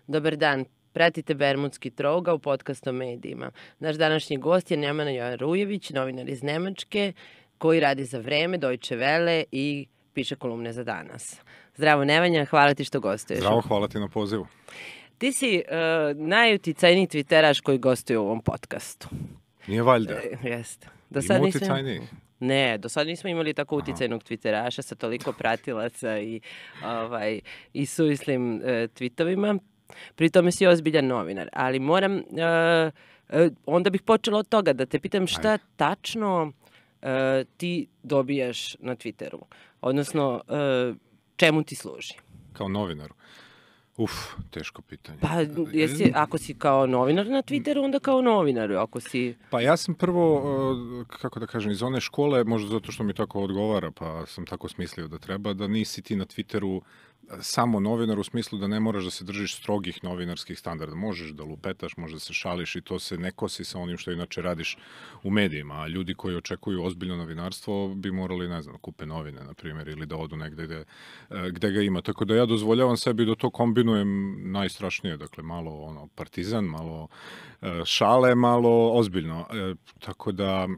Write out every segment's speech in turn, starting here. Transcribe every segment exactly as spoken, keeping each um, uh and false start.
Dobar dan, pratite Bermudski trougao, podcast o medijima. Naš današnji gost je Nemanja Rujević, novinar iz Nemačke, koji radi za Vreme, Deutsche Welle i piše kolumne za Danas. Zdravo Nemanja, hvala ti što gostuješ. Zdravo, hvala ti na pozivu. Ti si uh, najuticajniji twitteraš koji gostuje u ovom podcastu. Nije valjda. E, jeste. Do sad Ima uticajniji? Ne, do sad nismo imali tako uticajnog twitteraša sa toliko pratilaca i, ovaj, i suvislim uh, tweetovima. Pri tome si ozbiljan novinar, ali moram, uh, uh, onda bih počela od toga da te pitam šta Ajde. tačno uh, ti dobijaš na Twitteru, odnosno uh, čemu ti služi? Kao novinaru? Uf, teško pitanje. Pa, jesi, ako si kao novinar na Twitteru, onda kao novinar, ako si... Pa ja sam prvo, kako da kažem, iz one škole, možda zato što mi tako odgovara, pa sam tako smislio da treba, da nisi ti na Twitteru samo novinar u smislu da ne moraš da se držiš strogih novinarskih standarda. Možeš da lupetaš, možeš da se šališ i to se ne kosi sa onim što inače radiš u medijima. A ljudi koji očekuju ozbiljno novinarstvo bi morali, ne znam, kupe novine, na primjer, ili da odu negde gde, gde ga ima. Tako da ja dozvoljavam sebi da to kombinujem najstrašnije. Dakle, malo ono, partizan, malo šale, malo ozbiljno. E, tako da,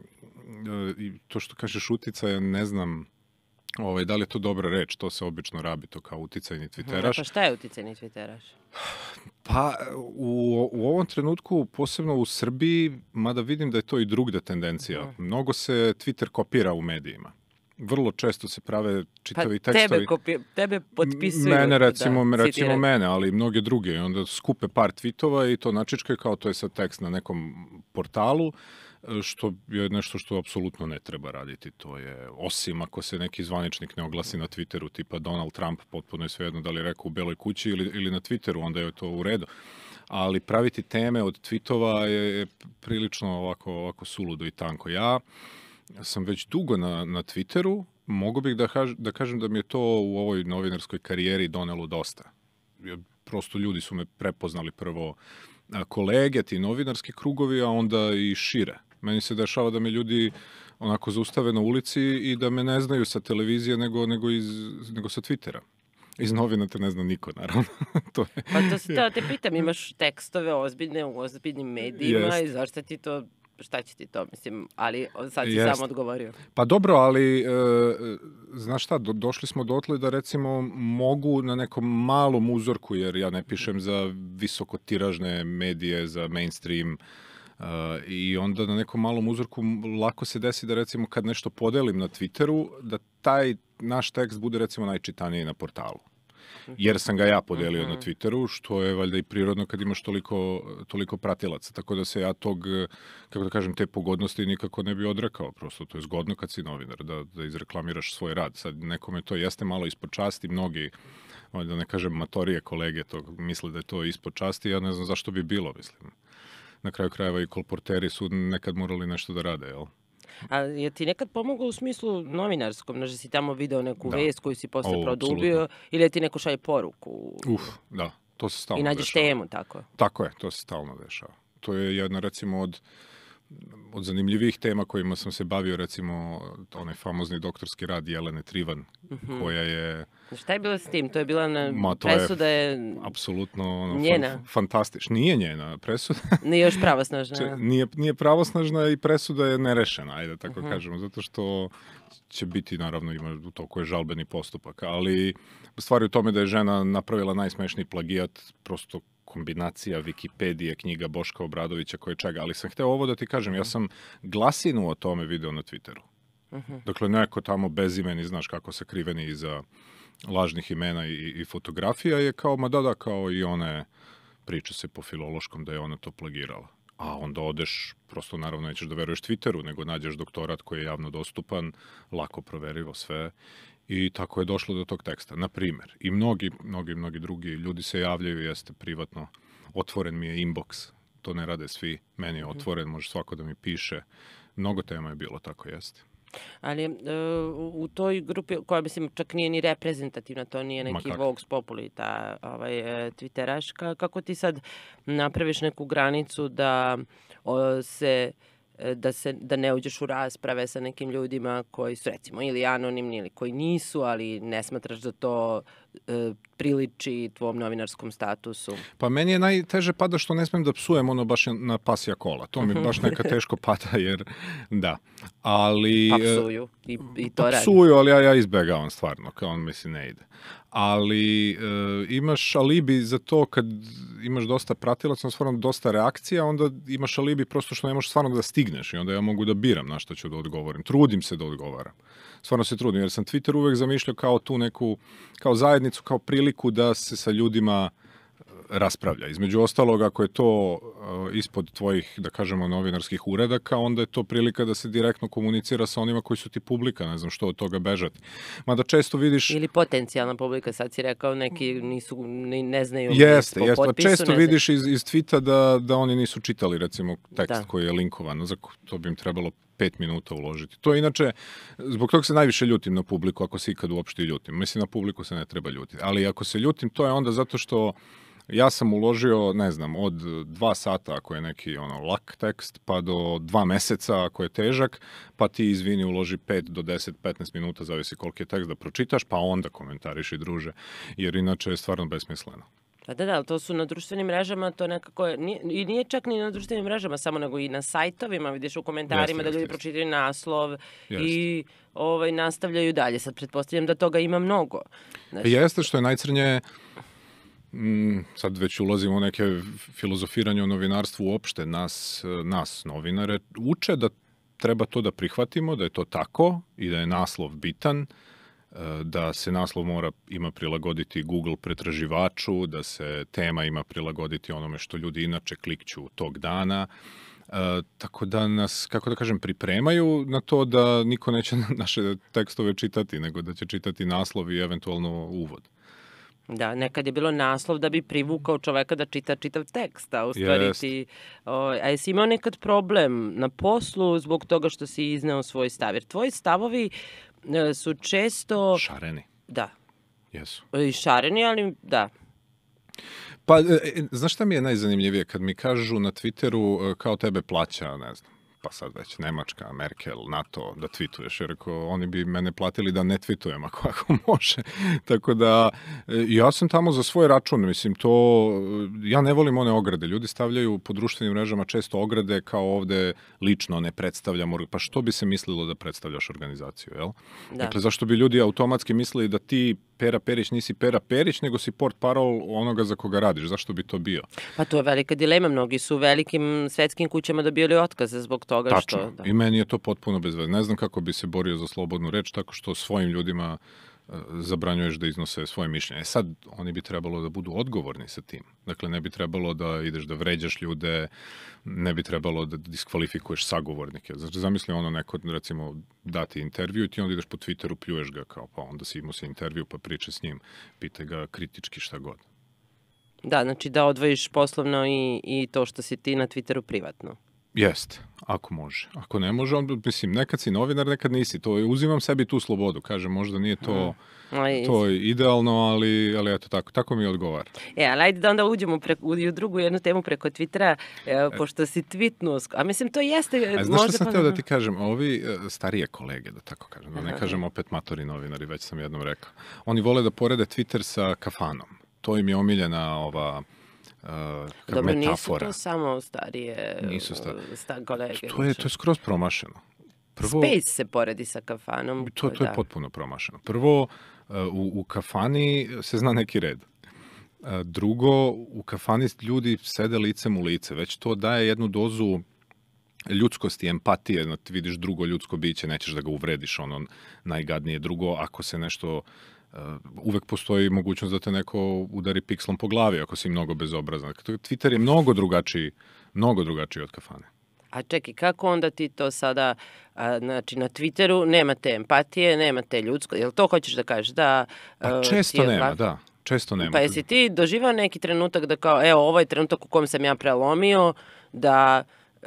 to što kažeš uticaja, ne znam... Ovaj, da li je to dobra reč, to se obično rabi, to kao uticajni twitteraš. Pa šta je uticajni twitteraš? Pa u, u ovom trenutku, posebno u Srbiji, mada vidim da je to i drugda tendencija, uh-huh. mnogo se Twitter kopira u medijima. Vrlo često se prave čitavi pa tekstovi. Tebe, kopi, tebe potpisuju. Mene, recimo, da, recimo mene, ali i mnoge druge. I onda skupe par tweetova i to načičkaju kao to je sad tekst na nekom portalu, što je nešto što apsolutno ne treba raditi. To je, osim ako se neki zvaničnik ne oglasi na Twitteru, tipa Donald Trump, potpuno je svejedno da li je rekao u Beloj kući ili, ili na Twitteru, onda je to u redu. Ali praviti teme od tweetova je, je prilično ovako, ovako suludo i tanko. Ja sam već dugo na, na Twitteru, mogu bih da, haž, da kažem da mi je to u ovoj novinarskoj karijeri donelo dosta. Prosto ljudi su me prepoznali prvo kolege, ti novinarski krugovi, a onda i šire. Meni se dešava da me ljudi onako zaustave na ulici i da me ne znaju sa televizije nego, nego, iz, nego sa Twittera. Iz novina te ne zna niko, naravno. to je, pa to se to te pitam, imaš tekstove ozbiljne u ozbiljnim medijima Jest. I zašto ti to, šta će ti to, mislim, ali sad si Jest. Sam odgovorio. Pa dobro, ali, e, znaš šta, do, došli smo dotle da recimo mogu na nekom malom uzorku, jer ja ne pišem za visokotiražne medije, za mainstream, Uh, i onda na nekom malom uzorku lako se desi da recimo kad nešto podelim na Twitteru, da taj naš tekst bude recimo najčitaniji na portalu. Jer sam ga ja podelio uh-huh. na Twitteru, što je valjda i prirodno kad imaš toliko, toliko pratilaca. Tako da se ja tog, kako da kažem, te pogodnosti nikako ne bi odrekao. Prosto to je zgodno kad si novinar, da, da izreklamiraš svoj rad. Sad nekome to jeste malo ispod časti, mnogi, da ne kažem matorije kolege, to misle da je to ispod časti, ja ne znam zašto bi bilo, mislim. Na kraju krajeva i kolporteri su nekad morali nešto da rade, jel? A je ti nekad pomoglo u smislu novinarskom? Znaš, si tamo video neku da. vest koju si posle o, produbio absolutno. Ili je ti neko šalje poruku? Uf, da, to se stalno dešava. I nađeš dešava. temu, tako? Tako je, to se stalno dešava. To je jedna, recimo, od, od zanimljivih tema kojima sam se bavio, recimo, onaj famozni doktorski rad Jelene Trivan, uh-huh. koja je... Šta je bilo s tim? To je bila na Ma, presuda je... je... Apsolutno ono, njena. Fan, fantastično. Nije njena presuda. Nije još pravosnažna. nije, nije pravosnažna i presuda je nerešena, ajde tako uh-huh. kažemo, zato što će biti, naravno, ima u toku je žalbeni postupak, ali stvari u tome da je žena napravila najsmešniji plagijat, prosto kombinacija Wikipedije, knjiga Boška Obradovića, koje čega, ali sam hteo ovo da ti kažem, ja sam glasinu o tome video na Twitteru. Uh-huh. Dakle, neko tamo bezimeni, znaš kako sakriveni iza lažnih imena i, i fotografija je kao, ma da, da, kao i one, priča se po filološkom da je ona to plagirala. A onda odeš, prosto naravno nećeš da veruješ Twitteru, nego nađeš doktorat koji je javno dostupan, lako proverivo sve. I tako je došlo do tog teksta. Na primer, i mnogi, mnogi, mnogi drugi ljudi se javljaju, jeste privatno, otvoren mi je inbox, to ne rade svi, meni je otvoren, može svako da mi piše. Mnogo tema je bilo, tako jeste. Ali uh, u toj grupi, koja mislim čak nije ni reprezentativna, to nije neki Vox Populi, ta ovaj, Twitteraška, kako ti sad napraviš neku granicu da o, se da se da ne uđeš u rasprave sa nekim ljudima koji su recimo ili anonimni ili koji nisu, ali ne smatraš da to e, priliči tvom novinarskom statusu? Pa meni je najteže pada što ne smijem da psujem ono baš na pasja kola. To mi baš neka teško pada jer da. Ali... Pa psuju i, i to pa radi. Psuju, ali ja, ja izbegavam stvarno, kao on misli ne ide. Ali e, imaš alibi za to kad imaš dosta pratilaca, stvarno dosta reakcija, onda imaš alibi prosto što ne možeš stvarno da stigneš i onda ja mogu da biram na što ću da odgovorim. Trudim se da odgovaram. Stvarno se trudim, jer sam Twitter uvek zamišljao kao tu neku, kao zajednicu, kao priliku da se sa ljudima raspravlja. Između ostalog, ako je to uh, ispod tvojih, da kažemo, novinarskih uredaka, onda je to prilika da se direktno komunicira sa onima koji su ti publika, ne znam što od toga bežati. Mada često vidiš... Ili potencijalna publika, sad si rekao, neki nisu, ne, ne znaju... Jeste, po jeste. potpisu, Često ne vidiš iz, iz tweeta da, da oni nisu čitali, recimo, tekst da. koji je linkovan. Za to bi im trebalo pet minuta uložiti. To je inače, zbog toga se najviše ljutim na publiku, ako se ikad uopšte ljutim. Mislim, na publiku se ne treba ljutiti. Ali ako se ljutim, to je onda zato što ja sam uložio, ne znam, od dva sata ako je neki ono lak tekst, pa do dva meseca ako je težak, pa ti izvini uloži pet do deset, petnaest minuta, zavisi koliki je tekst da pročitaš, pa onda komentariši, druže, jer inače je stvarno besmisleno. Pa da, da, to su na društvenim mrežama, to nekako je, nije, i nije čak ni na društvenim mrežama, samo nego i na sajtovima, vidiš u komentarima jeste, da ljudi jeste, pročitaju naslov jeste. i ovaj, nastavljaju dalje. Sad pretpostavljam da toga ima mnogo. Znači, jeste što je najcrnje, mm, sad već ulazimo u neke filozofiranje o novinarstvu uopšte, nas, nas novinare, uče da treba to da prihvatimo, da je to tako i da je naslov bitan, da se naslov mora ima prilagoditi Google pretraživaču, da se tema ima prilagoditi onome što ljudi inače klikću tog dana. E, tako da nas, kako da kažem, pripremaju na to da niko neće naše tekstove čitati, nego da će čitati naslov i eventualno uvod. Da, nekad je bilo naslov da bi privukao čoveka da čita čitav tekst, a u stvari ti... O, a jesi imao nekad problem na poslu zbog toga što si izneo svoj stav? Jer tvoji stavovi e, su često... Šareni. Da. Jesu. I šareni, ali da. Pa, e, znaš šta mi je najzanimljivije? Kad mi kažu na Twitteru kao tebe plaća, ne znam, pa sad već Nemačka, Merkel, NATO, da tweetuješ, jer ako oni bi mene platili da ne tweetujem ako, ako može. Tako da, ja sam tamo za svoj račun, mislim, to, ja ne volim one ograde. Ljudi stavljaju po društvenim mrežama često ograde kao ovde lično ne predstavljamo, pa što bi se mislilo da predstavljaš organizaciju, jel? Da. Dakle, zašto bi ljudi automatski mislili da ti Pera Perić nisi Pera Perić, nego si port parol onoga za koga radiš. Zašto bi to bio? Pa to je velika dilema. Mnogi su velikim svetskim kućama dobili otkaze zbog toga. Tačno. Što... Da. I meni je to potpuno bez veze. Ne znam kako bi se borio za slobodnu reč tako što svojim ljudima uh, zabranjuješ da iznose svoje mišljenje. Sad, oni bi trebalo da budu odgovorni sa tim. Dakle, ne bi trebalo da ideš da vređaš ljude, ne bi trebalo da diskvalifikuješ sagovornike. Znači, zamisli ono neko, recimo, dati intervju i ti onda ideš po Twitteru, pljuješ ga kao, pa onda si imao si intervju, pa priče s njim, pitaj ga kritički šta god. Da, znači da odvojiš poslovno i, i to što si ti na Twitteru privatno. Jeste, ako može. Ako ne može, onda, mislim, nekad si novinar, nekad nisi. To je, uzimam sebi tu slobodu. Kažem, možda nije to, mm. to je idealno, ali, ali eto tako. Tako mi odgovara. E, ali ajde da onda uđemo preko, u drugu jednu temu preko Twittera, e, pošto si tweetnuo. A mislim, to jeste... A znaš što sam pa... teo da ti kažem? Ovi starije kolege, da tako kažem, da ne Aha. kažem opet matori novinari, već sam jednom rekao. Oni vole da porede Twitter sa kafanom. To im je omiljena ova... Uh, Dobro, metafora. Nisu to samo starije nisu starije. Sta, kolege. To je, to je skroz promašeno. Prvo, Space se poredi sa kafanom. To, to da. je potpuno promašeno. Prvo, uh, u, u kafani se zna neki red. Uh, drugo, u kafani ljudi sede licem u lice. Već to daje jednu dozu ljudskosti, empatije. Da ti vidiš drugo ljudsko biće, nećeš da ga uvrediš ono najgadnije. Drugo, ako se nešto... Uh, uvek postoji mogućnost da te neko udari pikslom po glavi ako si mnogo bezobrazan. Twitter je mnogo drugačiji, mnogo drugačiji od kafane. A čekaj, kako onda ti to sada, a, znači na Twitteru nema te empatije, nema te ljudsko, jel to hoćeš da kažeš? Da, pa često nema, lak... da. Često nema. Pa jesi ti doživao neki trenutak da kao, evo, ovo je trenutak u kom sam ja prelomio, da...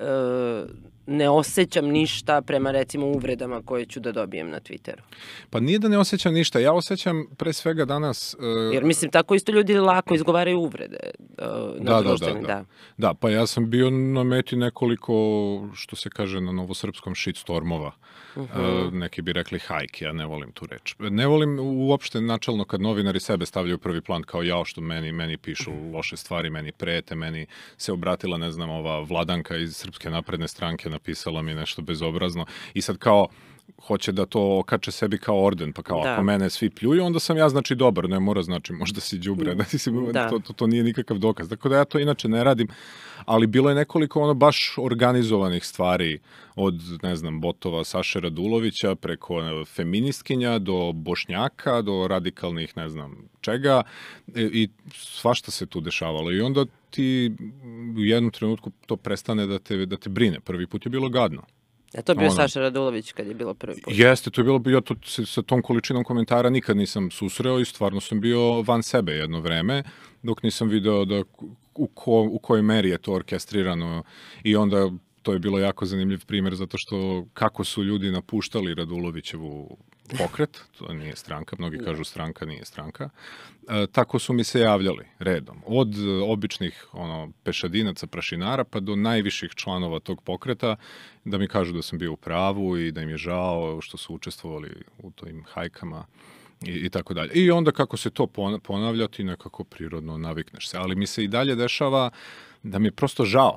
E, ne osjećam ništa prema, recimo, uvredama koje ću da dobijem na Twitteru. Pa nije da ne osjećam ništa. Ja osjećam pre svega danas... Uh... Jer, mislim, tako isto ljudi lako izgovaraju uvrede. uh, na da, društvenim, da, da. da. Da, pa ja sam bio na meti nekoliko, što se kaže na novosrpskom, shitstormova. Uh -huh. uh, neki bi rekli hajke, ja ne volim tu reč. Ne volim uopšte načalno kad novinari sebe stavljaju u prvi plan kao jao što meni, meni pišu loše stvari, meni prete, meni se obratila, ne znam, ova Vladanka iz Srpske napredne stranke, napisala mi nešto bezobrazno i sad kao hoće da to okače sebi kao orden, pa kao da. Ako mene svi pljuju, onda sam ja znači dobar, ne mora znači možda si đubre, da si, da. To, to, to nije nikakav dokaz. Tako da ja to inače ne radim, ali bilo je nekoliko ono baš organizovanih stvari od, ne znam, botova Saše Radulovića preko feministkinja do Bošnjaka, do radikalnih, ne znam, čega i, i svašta se tu dešavalo i onda ti u jednom trenutku to prestane da te, da te brine. Prvi put je bilo gadno. A to je bio ono, Saša Radulović kad je bilo prvi put? Jeste, to je bilo, ja to, sa tom količinom komentara nikad nisam susreo i stvarno sam bio van sebe jedno vreme, dok nisam video da u, ko, u kojoj meri je to orkestrirano i onda to je bilo jako zanimljiv primjer zato što kako su ljudi napuštali Radulovićevu pokret, to nije stranka, mnogi kažu stranka, nije stranka, e, tako su mi se javljali redom. Od običnih ono, pešadinaca, prašinara pa do najviših članova tog pokreta da mi kažu da sam bio u pravu i da im je žao što su učestvovali u tojim hajkama i, i tako dalje. I onda kako se to ponavlja ti nekako prirodno navikneš se. Ali mi se i dalje dešava da mi je prosto žao.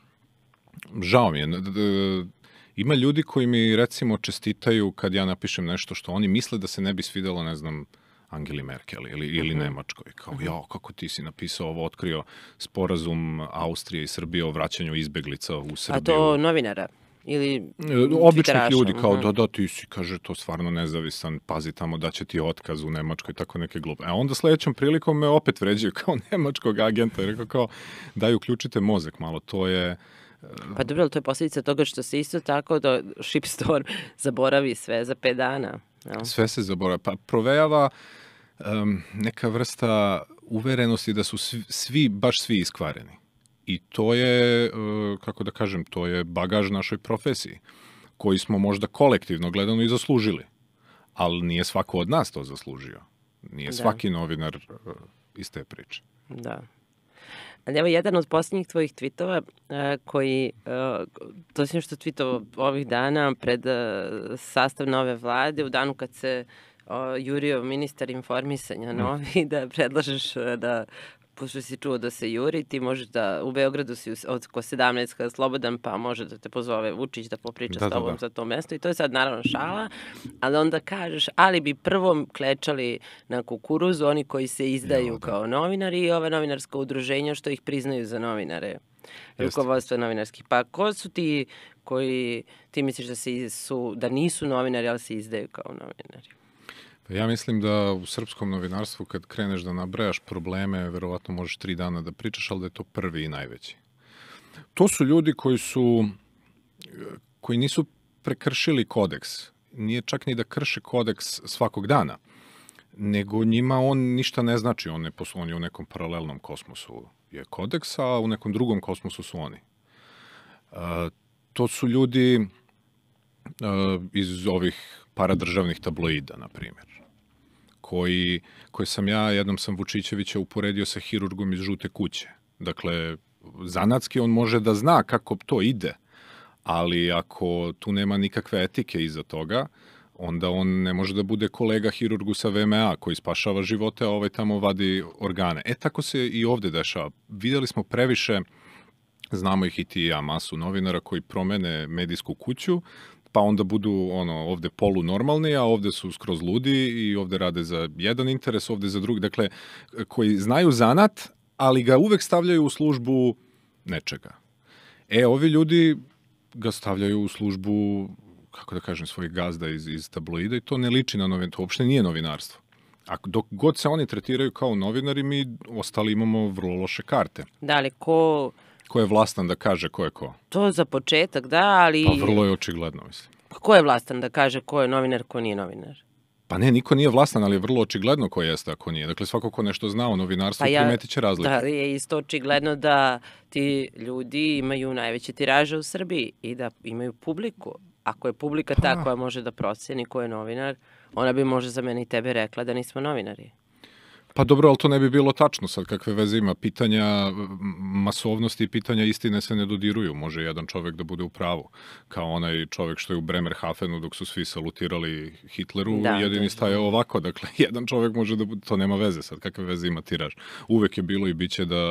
Žao mi je. Ima ljudi koji mi recimo čestitaju kad ja napišem nešto što oni misle da se ne bi svidelo, ne znam, Angeli Merkel ili, ili uh-huh. Nemačkoj. Kao, jao, kako ti si napisao ovo, otkrio sporazum Austrije i Srbije o vraćanju izbeglica u Srbiju. A to novinara? Ili običnih ljudi, kao uh-huh. da, da, ti si, kaže, to stvarno nezavisan, pazi tamo da će ti otkaz u Nemačkoj, tako neke glupe. A onda sledećom prilikom me opet vređaju kao nemačkog agenta, i rekao kao, daj, uključite mozak malo, to je... Pa dobro, to je posljedica toga što se isto tako da Shipstore zaboravi sve za pet dana. No? Sve se zaboravi. Pa provejava um, neka vrsta uverenosti da su svi, svi baš svi iskvareni. I to je, uh, kako da kažem, to je bagaž našoj profesiji, koji smo možda kolektivno gledano i zaslužili. Ali nije svako od nas to zaslužio. Nije da. Svaki novinar uh, iz te priče. Da. Ali evo jedan od posljednjih tvojih tweetova uh, koji, uh, to si nešto tweetovao ovih dana pred uh, sastav nove vlade, u danu kad se uh, jurio ministar informisanja novi, mm. da predlažeš uh, da, pošto si čuo da se juri, ti možeš da, u Beogradu si od ko sedamnaest kada slobodan, pa može da te pozove Vučić da popriča da, s tobom da, da. za to mesto i to je sad naravno šala, ali onda kažeš, ali bi prvom klečali na kukuruzu oni koji se izdaju jo, kao novinari i ova novinarska udruženja što ih priznaju za novinare. Rukovodstvo novinarskih. Pa ko su ti koji ti misliš da, se, su, da nisu novinari, ali se izdaju kao novinari? Ja mislim da u srpskom novinarstvu kad kreneš da nabrajaš probleme, verovatno možeš tri dana da pričaš, ali da je to prvi i najveći. To su ljudi koji su, koji nisu prekršili kodeks. Nije čak ni da krše kodeks svakog dana, nego njima on ništa ne znači. On je, on je u nekom paralelnom kosmosu je kodeks, a u nekom drugom kosmosu su oni. Uh, to su ljudi uh, iz ovih paradržavnih tabloida, na primjer, koji, koji sam ja, jednom sam Vučićevića uporedio sa hirurgom iz Žute kuće. Dakle, zanatski on može da zna kako to ide, ali ako tu nema nikakve etike iza toga, onda on ne može da bude kolega hirurgu sa V M A koji spašava živote, a ovaj tamo vadi organe. E, tako se i ovde dešava. Videli smo previše, znamo ih i ti i ja, masu novinara koji promene medijsku kuću, pa onda budu ono ovde polu normalni, a ovde su skroz ludi i ovde rade za jedan interes, ovde za drugi. Dakle, koji znaju zanat, ali ga uvek stavljaju u službu nečega. E, ovi ljudi ga stavljaju u službu, kako da kažem, svojih gazda iz, iz tabloida i to ne liči na novinarstvo. To uopšte nije novinarstvo. A dok god se oni tretiraju kao novinari, mi ostali imamo vrlo loše karte. Da, ali ko... Ko je vlastan da kaže ko je ko? To za početak, da, ali... Pa vrlo je očigledno, mislim. Pa ko je vlastan da kaže ko je novinar, ko nije novinar? Pa ne, niko nije vlastan, ali je vrlo očigledno ko jeste, a ko nije. Dakle, svako ko nešto zna o novinarstvu pa ja, primetit će razlike. Da, je isto očigledno da ti ljudi imaju najveće tiraže u Srbiji i da imaju publiku. Ako je publika pa. ta koja može da proceni ko je novinar, ona bi možda za mene i tebe rekla da nismo novinari. Pa dobro, ali to ne bi bilo tačno sad, kakve veze ima. Pitanja masovnosti i pitanja istine se ne dodiruju. Može jedan čovek da bude u pravu. Kao onaj čovek što je u Bremerhavenu dok su svi salutirali Hitleru, da, jedini staje ovako. Dakle, jedan čovek može da bude, to nema veze sad, kakve veze ima tiraž. Uvek je bilo i bit će da,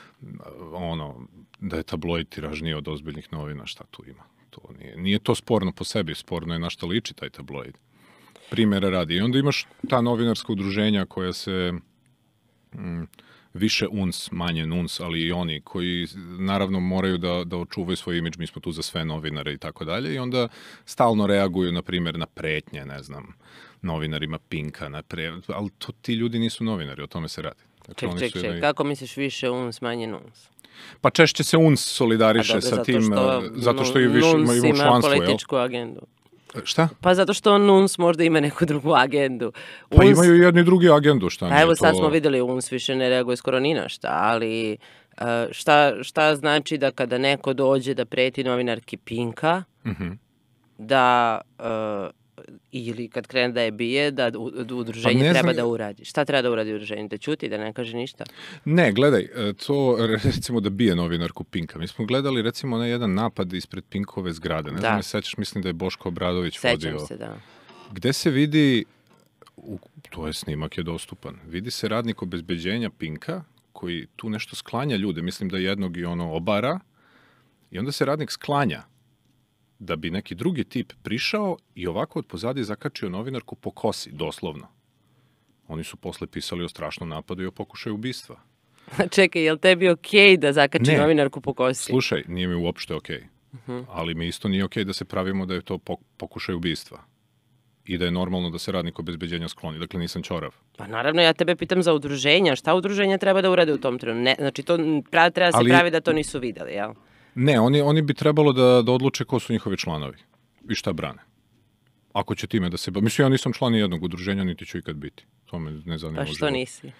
ono, da je tabloid tiražniji od ozbiljnih novina, šta tu ima. To nije, nije to sporno po sebi, sporno je na šta liči taj tabloid. Primjera radi. I onda imaš ta novinarska udruženja koja se mm, više uns, manje nuns, ali i oni koji naravno moraju da, da očuvaju svoj imidž, mi smo tu za sve novinare i tako dalje, i onda stalno reaguju, na primjer, na pretnje, ne znam, novinarima Pinka, na pre... ali to, ti ljudi nisu novinari, o tome se radi. Dakle, ček, ček, ček, jedni... kako misliš više uns, manje nuns? Pa češće se uns solidariše dobro, sa tim, zato što, zato što i više ima, ima članstvo, ima političku jel? Agendu. Šta? Pa zato što nuns možda ima neku drugu agendu. Pa uns... imaju jedni drugi agendu, šta pa nije evo to... sad smo videli, uns više ne reaguje skoro ni na šta, ali uh, šta, šta znači da kada neko dođe da preti novinarki Pinka, uh-huh. da... Uh, ili kad krene da je bije, da udruženje pa treba da uradi. Šta treba da uradi udruženje? Da ćuti, da ne kaže ništa? Ne, gledaj, to recimo da bije novinarku Pinka. Mi smo gledali recimo na jedan napad ispred Pinkove zgrade. Ne da. znam, ne sećaš, mislim da je Boško Obradović Sećam vodio. Sećam se, da. Gde se vidi, to je snimak je dostupan, vidi se radnik obezbeđenja Pinka koji tu nešto sklanja ljude. Mislim da jednog i ono obara i onda se radnik sklanja da bi neki drugi tip prišao i ovako od pozadi zakačio novinarku po kosi, doslovno. Oni su posle pisali o strašnom napadu i o pokušaju ubistva. Čekaj, je li tebi okej da zakači ne. novinarku po kosi? Slušaj, nije mi uopšte okej. Uh-huh. Ali mi isto nije okej da se pravimo da je to pokušaj ubistva. I da je normalno da se radnik obezbeđenja skloni. Dakle, nisam ćorav. Pa naravno, ja tebe pitam za udruženja. Šta udruženja treba da urade u tom trenutku? Ne, znači, to pravi, treba se Ali... pravi da to nisu videli, jel? Ne, oni, oni bi trebalo da, da odluče ko su njihovi članovi i šta brane. Ako će time da se... Mislim, ja nisam član nijednog udruženja, niti ću ikad biti. To me ne zanima. Pa što život. Nisi?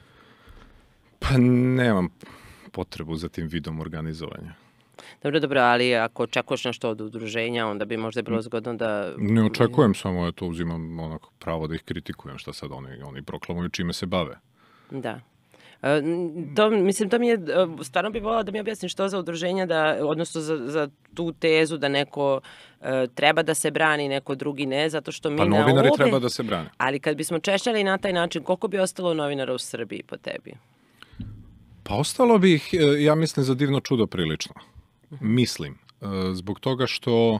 Pa nemam potrebu za tim vidom organizovanja. Dobro, dobro, ali ako očekuješ nešto od udruženja, onda bi možda bilo zgodno da... Ne očekujem, samo ja to uzimam onako pravo da ih kritikujem, šta sad oni, oni proklamuju čime se bave. Da. To, mislim, to mi je, stvarno bih volila da mi objasniš što za udruženja, da, odnosno za, za tu tezu da neko uh, treba da se brani, neko drugi ne, zato što mi pa na novinari obe... treba da se brane. Ali kad bismo češljali na taj način, koliko bi ostalo novinara u Srbiji po tebi? Pa ostalo bi ih, ja mislim, za divno čudo prilično. Uh-huh. Mislim. Zbog toga što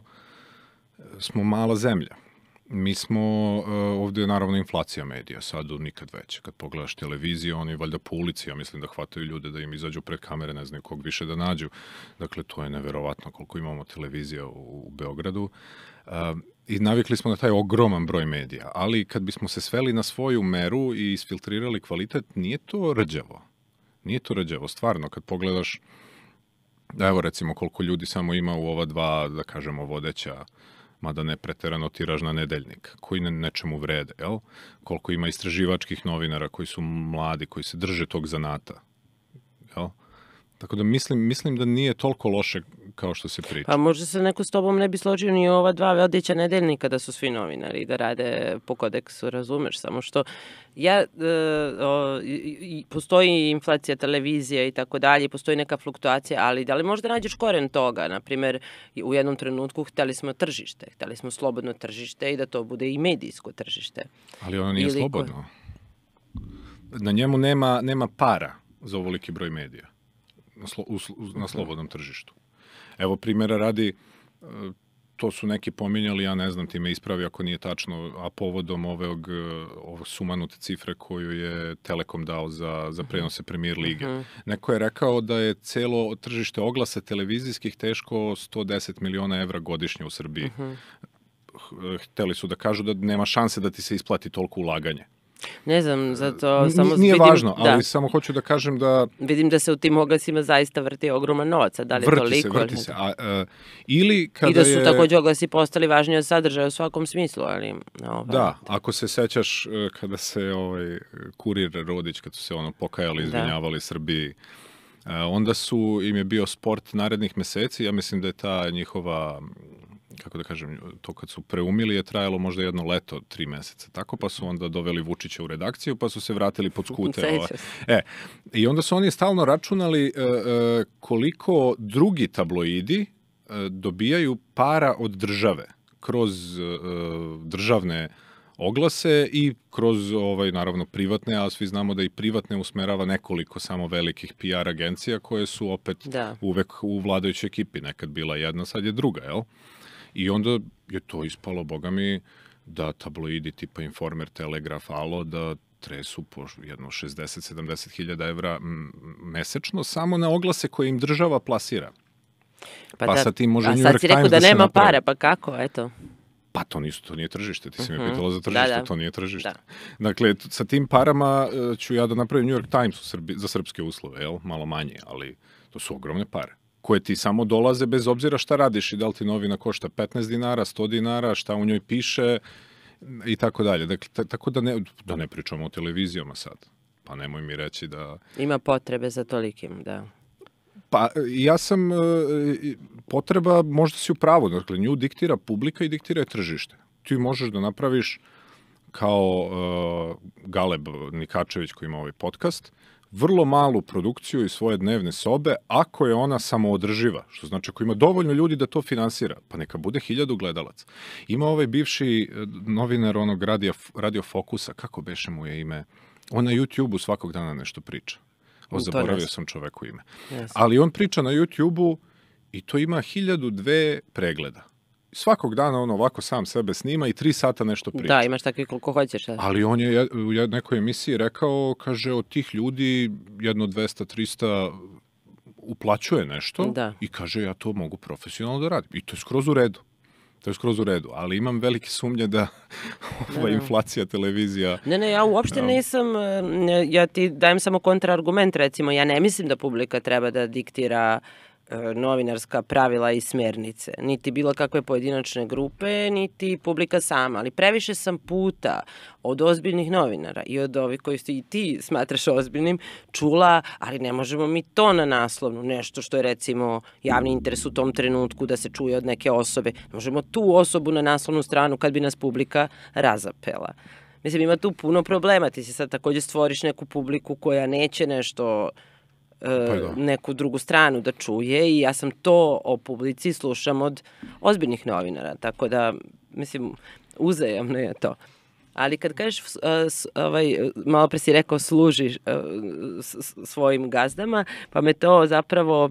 smo mala zemlja. Mi smo, ovdje je naravno inflacija medija, sad nikad veća. Kad pogledaš televiziju, oni valjda po ulici, ja mislim da hvataju ljude da im izađu pred kamere, ne znaju kog više da nađu. Dakle, to je neverovatno koliko imamo televizija u, u Beogradu. I navikli smo na taj ogroman broj medija. Ali kad bismo se sveli na svoju meru i isfiltrirali kvalitet, nije to rđavo. Nije to rđavo. Stvarno, kad pogledaš, evo recimo koliko ljudi samo ima u ova dva, da kažemo, vodeća, mada ne preterano tiražna nedeljnik, koji ne, nečemu vrede, jel? Koliko ima istraživačkih novinara koji su mladi, koji se drže tog zanata, jel? Tako da mislim, mislim da nije toliko loše kao što se priča. Pa možda se neko s tobom ne bi složio ni ova dva vodeća nedeljnika da su svi novinari, da rade po kodeksu, razumeš, samo što ja, e, o, i, postoji inflacija televizije i tako dalje, postoji neka fluktuacija, ali da li možda nađeš koren toga? Naprimjer, u jednom trenutku hteli smo tržište, hteli smo slobodno tržište i da to bude i medijsko tržište. Ali ono nije Ili slobodno. Ko... Na njemu nema, nema para za ovoliki broj medija. Na, slo, u, na slobodnom tržištu. Evo, primjera radi, to su neki pominjali, ja ne znam, ti me ispravi ako nije tačno, a povodom ovog, ovog sumanute cifre koju je Telekom dao za, za prenose Premier lige. Uh-huh. Neko je rekao da je celo tržište oglasa televizijskih teško sto deset miliona evra godišnje u Srbiji. Uh-huh. Hteli su da kažu da nema šanse da ti se isplati toliko ulaganje. Ne znam, zato samo nije vidim, važno, ali da. samo hoću da kažem da... Vidim da se u tim oglasima zaista vrti ogroman novac, da li je vrti toliko? Se, vrti se, a, a, ili kada I da su je... također oglasi postali važniji od sadržaja u svakom smislu, ali... Ovaj, da, ako se sećaš kada se ovaj Kurir Rodić, kad su se ono pokajali, izvinjavali da. Srbiji, onda su, im je bio sport narednih meseci, ja mislim da je ta njihova kako da kažem, to kad su preumili je trajalo možda jedno leto, tri meseca, tako, pa su onda doveli Vučića u redakciju, pa su se vratili pod skute. Ove. E, i onda su oni stalno računali e, e, koliko drugi tabloidi e, dobijaju para od države kroz e, državne oglase i kroz, ovaj, naravno, privatne, a svi znamo da i privatne usmerava nekoliko samo velikih P R agencija koje su opet da. uvek u vladajućoj ekipi. Nekad bila jedna, sad je druga, jel? I onda je to ispalo, boga mi, da tabloidi tipa Informer, Telegraf, Alo, da tresu po jedno šezdeset do sedamdeset hiljada evra mesečno samo na oglase koje im država plasira. Pa, pa da, sa tim može New York Times da se napravi. A sad si rekao da nema para, pa kako, eto? Pa to nisu, to nije tržište, ti si uh-huh. me pitala za tržište, da, da. to nije tržište. Da. Dakle, sa tim parama ću ja da napravim New York Times u Srbi, za srpske uslove, jel? Malo manje, ali to su ogromne pare, koje ti samo dolaze bez obzira šta radiš i da li ti novina košta petnaest dinara, sto dinara, šta u njoj piše i tako dalje. Dakle, tako da ne, da ne pričamo o televizijama sad, pa nemoj mi reći da... Ima potrebe za tolikim, da... Pa ja sam, potreba, možda si u pravu, dakle, nju diktira publika i diktira tržište. Ti možeš da napraviš kao uh, Galeb Nikačević koji ima ovaj podcast, vrlo malu produkciju iz svoje dnevne sobe, ako je ona samoodrživa, što znači ako ima dovoljno ljudi da to finansira, pa neka bude hiljadu gledalaca. Ima ovaj bivši novinar onog radio, radio Fokusa, kako beše mu je ime, on na YouTube-u svakog dana nešto priča. O, zaboravio sam čoveku ime. Yes. Ali on priča na YouTube-u i to ima hiljadu dve pregleda. Svakog dana on ovako sam sebe snima i tri sata nešto priča. Da, imaš takvi koliko hoćeš. Da. Ali on je u nekoj emisiji rekao, kaže, od tih ljudi jedno dvesta trista uplaćuje nešto da. I kaže, ja to mogu profesionalno da radim. I to je skroz u redu. To je skroz u redu, ali imam velike sumnje da ova inflacija televizija... Ne, ne, ja uopšte nisam, ja ti dajem samo kontraargument, recimo, ja ne mislim da publika treba da diktira novinarska pravila i smjernice, niti bilo kakve pojedinačne grupe, niti publika sama, ali previše sam puta od ozbiljnih novinara i od ovih koji i ti smatraš ozbiljnim čula, ali ne možemo mi to na naslovnu, nešto što je recimo javni interes u tom trenutku da se čuje od neke osobe, ne možemo tu osobu na naslovnu stranu kad bi nas publika razapela. Mislim, ima tu puno problema, ti si sad također stvoriš neku publiku koja neće nešto Pa neku drugu stranu da čuje i ja sam to o publici slušam od ozbiljnih novinara, tako da, mislim, uzajamno je to. Ali kad kažeš, ovaj, malo pre si rekao, služiš svojim gazdama, pa me to zapravo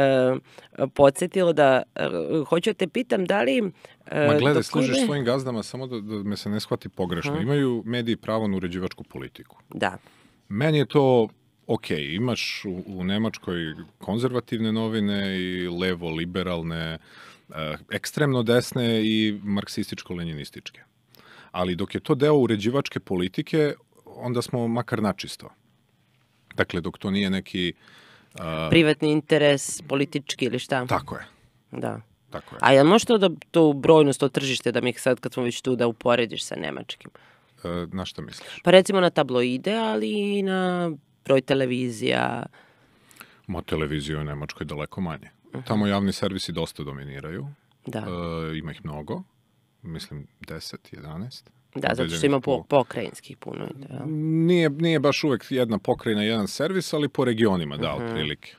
podsjetilo da, hoću te pitam, da li... Ma gledaj, služiš svojim gazdama, samo da, da me se ne shvati pogrešno. Aha. Imaju mediji pravo na uređivačku politiku. Da. Meni je to... Ok, imaš u, u Nemačkoj konzervativne novine i levo-liberalne, e, ekstremno desne i marksističko-leninističke. Ali dok je to deo uređivačke politike, onda smo makar načisto. Dakle, dok to nije neki... A... privatni interes, politički ili šta? Tako je. Da. Tako je. A jel možeš to da to brojnost, to tržište, da mi sad kad smo već tu da uporediš sa nemačkim? E, na šta misliš? Pa recimo na tabloide, ali i na... broj televizija? Ma, televizija u Nemačkoj je daleko manje. Uh-huh. Tamo javni servisi dosta dominiraju. Da. E, ima ih mnogo. Mislim, deset, jedanaest. Da, zato što ima po, pokrajinskih puno. Da. Nije, nije baš uvek jedna pokrajina, jedan servis, ali po regionima, da, uh-huh. otprilike.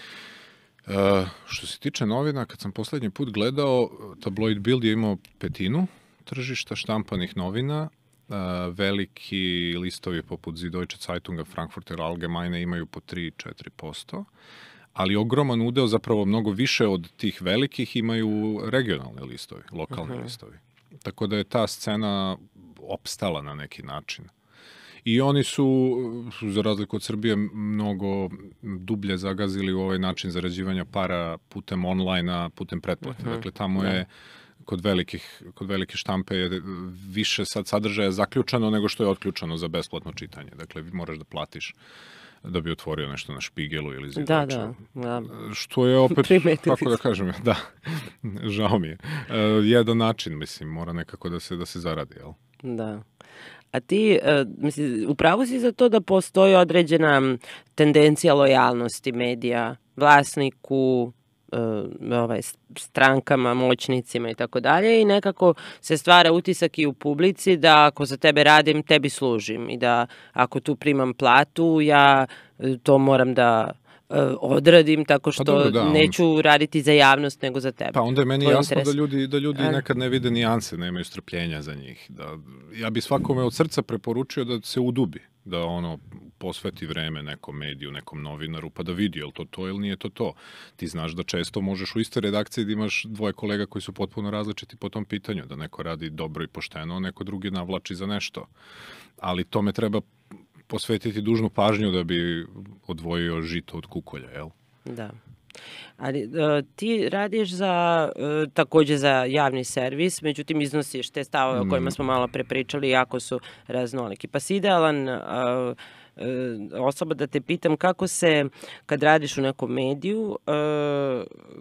E, što se tiče novina, kad sam poslednji put gledao, Tabloid Bild je imao petinu tržišta štampanih novina. Uh, veliki listovi poput Süddeutsche Zeitunga, Frankfurter Allgemeine imaju po tri do četiri posto, ali ogroman udeo, zapravo mnogo više od tih velikih, imaju regionalni listovi, lokalni uh-huh. listovi. Tako da je ta scena opstala na neki način. I oni su, za razliku od Srbije, mnogo dublje zagazili u ovaj način zarađivanja para putem online-a, putem pretplate. Uh-huh. Dakle, tamo je yeah. Kod velikih, kod velike štampe je više sad sadržaja zaključano nego što je otključano za besplatno čitanje. Dakle, moraš da platiš da bi otvorio nešto na Špigelu ili Zidoviću. Da, da, da. Što je opet, kako da kažem, da, žao mi je. Uh, jedan način, mislim, mora nekako da se, da se zaradi, jel? Da. A ti, uh, mislim, upravo si za to da postoji određena tendencija lojalnosti medija vlasniku, ovaj, strankama, moćnicima i tako dalje i nekako se stvara utisak i u publici da ako za tebe radim, tebi služim i da ako tu primam platu, ja to moram da odradim tako što pa dobro, da, neću on... raditi za javnost nego za tebe. Pa onda je meni jasno interes. da ljudi, da ljudi nekad ne vide nijanse, nemaju strpljenja za njih. Da, ja bi svakome od srca preporučio da se udubi, da ono posveti vreme nekom mediju, nekom novinaru, pa da vidi je li to to ili nije to to. Ti znaš da često možeš u istoj redakciji da imaš dvoje kolega koji su potpuno različiti po tom pitanju, da neko radi dobro i pošteno, neko drugi navlači za nešto. Ali tome treba posvetiti dužnu pažnju da bi odvojio žito od kukolja, jel? Da. Ali uh, ti radiš za, uh, takođe za javni servis, međutim iznosiš te stavove o kojima smo malo prepričali, jako su raznoliki. Pa si idealan uh, uh, osoba da te pitam kako se, kad radiš u nekom mediju, uh,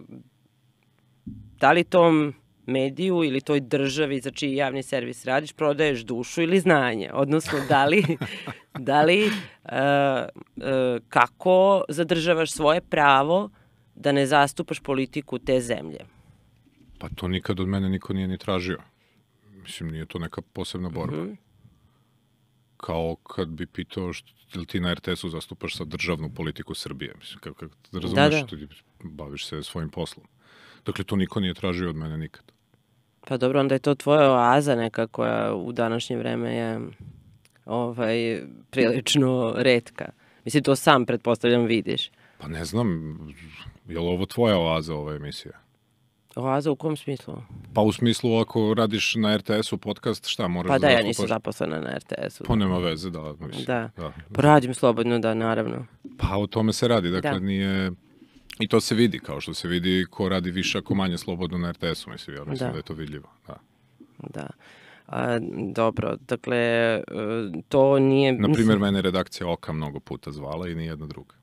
da li tom mediju ili toj državi za čiji javni servis radiš, prodaješ dušu ili znanje? Odnosno, da li, da li uh, uh, kako zadržavaš svoje pravo da ne zastupaš politiku te zemlje? Pa to nikad od mene niko nije ni tražio. Mislim, nije to neka posebna borba. Mm-hmm. Kao kad bi pitao što li ti na er te esu zastupaš sad državnu politiku Srbije. Mislim, kako, kako da razumeš, da, da. Ti baviš se svojim poslom. Dakle, to niko nije tražio od mene nikad. Pa dobro, onda je to tvoja oaza neka koja u današnje vreme je ovaj, prilično retka. Mislim, to sam, pretpostavljam, vidiš. Pa ne znam, je li ovo tvoja oaza, ova emisija? Oaza u kom smislu? Pa u smislu, ako radiš na er te esu podcast, šta moraš pa da da, ja nisam zaposlena na er te esu. Pa nema veze, da. Mislim, da. da. Pa radim slobodno, da, naravno. Pa o tome se radi, dakle, da. nije... I to se vidi, kao što se vidi ko radi više, ako manje slobodno na er te esu, mislim, ja mislim da, da je to vidljivo. Da. Da. A, dobro, dakle, to nije... Naprimjer, mislim... mene redakcija Oka mnogo puta zvala i nijedna druga.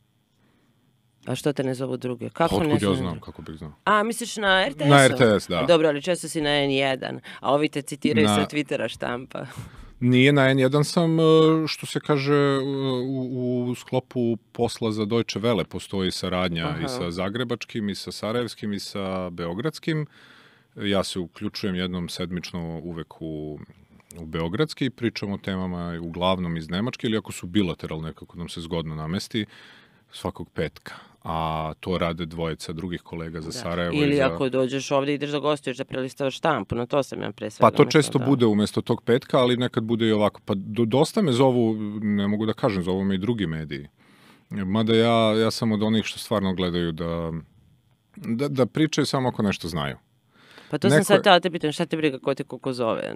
A što te ne zovu druge? Kako Otkud ne ja znam? znam, kako bih znao. A, misliš na er te esu? Na er te es, da. Dobro, ali često si na en jedan, a ovi te citiraju na... sa Twittera štampa. Nije, na en jedan sam, što se kaže, u, u sklopu posla za Deutsche Welle postoji saradnja Aha. i sa zagrebačkim, i sa sarajevskim, i sa beogradskim. Ja se uključujem jednom sedmično uvek u, u beogradski, pričam o temama uglavnom iz Nemačke, ili ako su bilateralne, kako nam se zgodno namesti, svakog petka. A to rade dvojica drugih kolega za da. Sarajevo. Ili i za... ako dođeš ovdje i ideš da gostuješ da prelistavaš štampu, na to sam ja pre svega. Pa to često da. bude umjesto tog petka, ali nekad bude i ovako. Pa do, dosta me zovu, ne mogu da kažem, zovu me i drugi mediji. Mada ja, ja sam od onih što stvarno gledaju da, da, da pričaju samo ako nešto znaju. Pa to Neko... sam sad tela te pitam, šta te briga ko te koliko zove?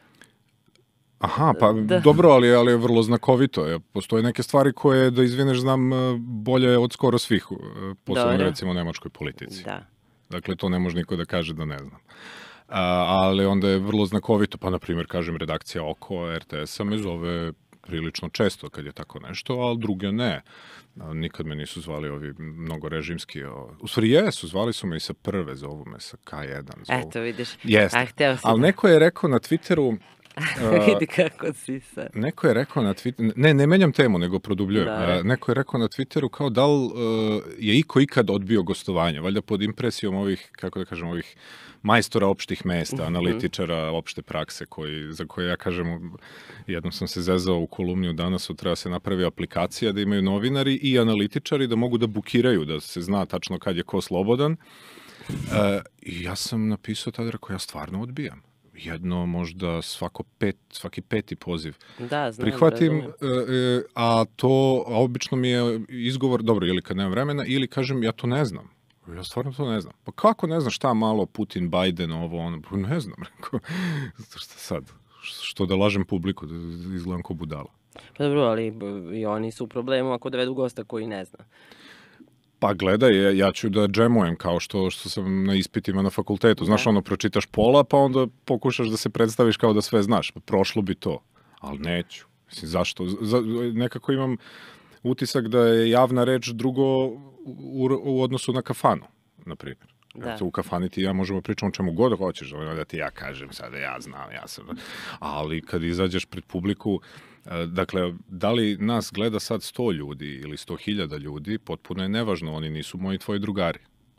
Aha, pa da. dobro, ali, ali je vrlo znakovito. Je. Postoje neke stvari koje, da izvineš, znam bolje od skoro svih, posebno dobro. recimo u nemačkoj politici. Da. Dakle, to ne može niko da kaže da ne znam. A, ali onda je vrlo znakovito, pa na primjer, kažem, redakcija Oko er te esa me zove prilično često kad je tako nešto, ali druge ne. A, nikad me nisu zvali ovi mnogo režimski. O... U stvari jesu, zvali su me i sa prve, zovu me sa ka jedan. Zovu. Eto, vidiš. Jeste. A, ali neko je rekao na Twitteru, vidi kako si sad. Neko je rekao na Twitteru, ne, ne menjam temu, nego produbljujem. Da. Neko je rekao na Twitteru kao da li uh, je iko ikad odbio gostovanje, valjda pod impresijom ovih, kako da kažem, ovih majstora opštih mesta, analitičara opšte prakse, koji, za koje ja kažem, jednom sam se zezao u kolumniju danas, treba se napravi aplikacija da imaju novinari i analitičari da mogu da bukiraju, da se zna tačno kad je ko slobodan. Uh, I ja sam napisao tada, rekao, ja stvarno odbijam. Jedno, možda svako pet, svaki peti poziv. Da, znam, prihvatim, e, a to, a obično mi je izgovor, dobro, ili kad nemam vremena, ili kažem, ja to ne znam. Ja stvarno to ne znam. Pa kako ne znam šta malo Putin, Biden, ovo, ono, pa ne znam. Šta sad? Što da lažem publiku, da izgledam ko budala. Pa dobro, ali i oni su u problemu ako dovedu gosta koji ne zna. Pa gledaj, ja ću da džemujem kao što, što sam na ispitima na fakultetu. Znaš, ono, pročitaš pola, pa onda pokušaš da se predstaviš kao da sve znaš. Prošlo bi to, ali neću. Mislim, zašto? Za, nekako imam utisak da je javna reč drugo u, u odnosu na kafanu, na primjer. Da. U kafani ti ja možemo pričati o čemu god hoćeš, da ti ja kažem sada, ja znam, ja sam... Ali kad izađeš pred publiku, dakle, da li nas gleda sad sto ljudi ili sto hiljada ljudi, potpuno je nevažno, oni nisu moji tvoji drugari.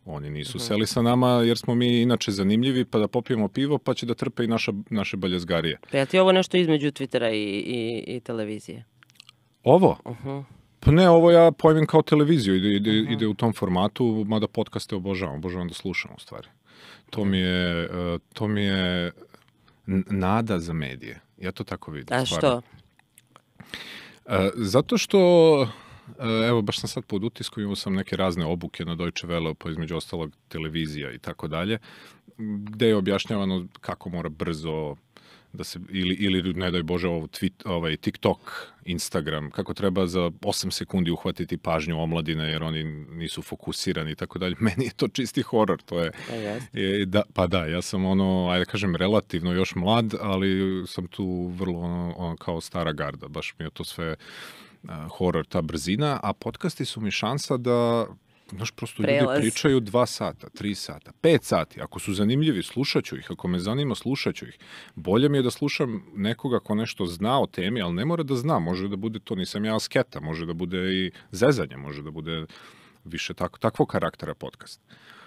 Oni nisu seli sa nama jer smo mi inače zanimljivi, pa da popijemo pivo, pa će da trpe i naša, naše baljezgarije. Pa je ti ovo nešto između Twittera i, i, i televizije? Ovo? Uh-huh. Pa ne, ovo ja pojmim kao televiziju, ide, ide, uh-huh. ide u tom formatu, mada podcaste obožavam, obožavam da slušam u stvari. To mi je, uh, to mi je nada za medije. Ja to tako vidim. A što? Uh, zato što, uh, evo, baš sam sad pod utiskom, imao sam neke razne obuke na Deutsche Welle, pa između ostalog televizija i tako dalje, gde je objašnjavano kako mora brzo da se, ili, ili ne daj Bože, ovo tweet, ovaj, TikTok, Instagram, kako treba za osam sekundi uhvatiti pažnju omladine, jer oni nisu fokusirani i tako dalje. Meni je to čisti horor, to je... Pa, je da, pa da, ja sam ono, ajde kažem, relativno još mlad, ali sam tu vrlo ono, ono kao stara garda, baš mi je to sve uh, horor, ta brzina, a podcasti su mi šansa da... Znaš, prosto Prelaz. Ljudi pričaju dva sata, tri sata, pet sati. Ako su zanimljivi, slušat ću ih. Ako me zanima, slušat ću ih. Bolje mi je da slušam nekoga ko nešto zna o temi, ali ne mora da zna. Može da bude to, nisam ja asketa, može da bude i zezanje, može da bude više tako, takvog karaktera podcast.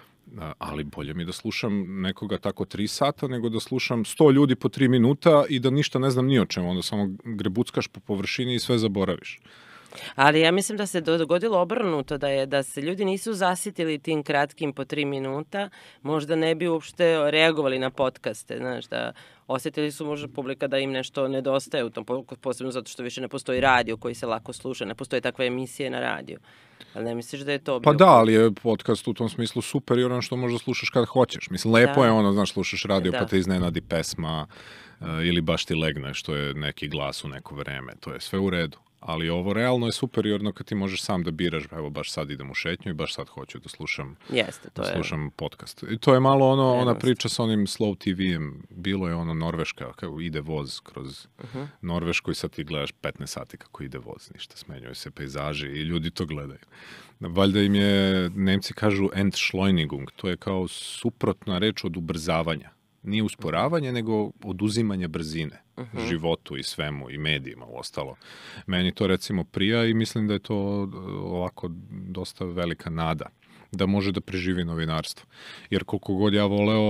Ali bolje mi je da slušam nekoga tako tri sata, nego da slušam sto ljudi po tri minuta i da ništa ne znam ni o čemu. Onda samo grebuckaš po površini i sve zaboraviš. Ali ja mislim da se dogodilo obrnuto, da je da se ljudi nisu zasitili tim kratkim po tri minuta, možda ne bi uopšte reagovali na podcaste, znaš, da osjetili su možda publika da im nešto nedostaje u tom, posebno zato što više ne postoji radio koji se lako sluša, ne postoje takve emisije na radiju. Ali ne misliš da je to bio... Pa da, ali je podcast u tom smislu super i ono što možda slušaš kad hoćeš. Mislim, lepo da. je ono, znaš, slušaš radio da. pa te iznenadi pesma uh, ili baš ti legne što je neki glas u neko vreme. To je sve u redu. Ali ovo realno je superiorno kad ti možeš sam da biraš, evo baš sad idem u šetnju i baš sad hoću da slušam, Jeste, to da je... slušam podcast. I to je malo ono, ona priča sa onim Slow T V-em, bilo je ono Norveška, kako ide voz kroz uh-huh. Norvešku i sad ti gledaš petnaest sati kako ide voz, ništa, smenjuju se pejzaži i ljudi to gledaju. Valjda im je, Nemci kažu Entschleunigung, to je kao suprotna reč od ubrzavanja. Nije usporavanje, nego oduzimanje brzine uh-huh. životu i svemu i medijima u ostalo. Meni to recimo prija i mislim da je to ovako dosta velika nada da može da preživi novinarstvo. Jer koliko god ja voleo,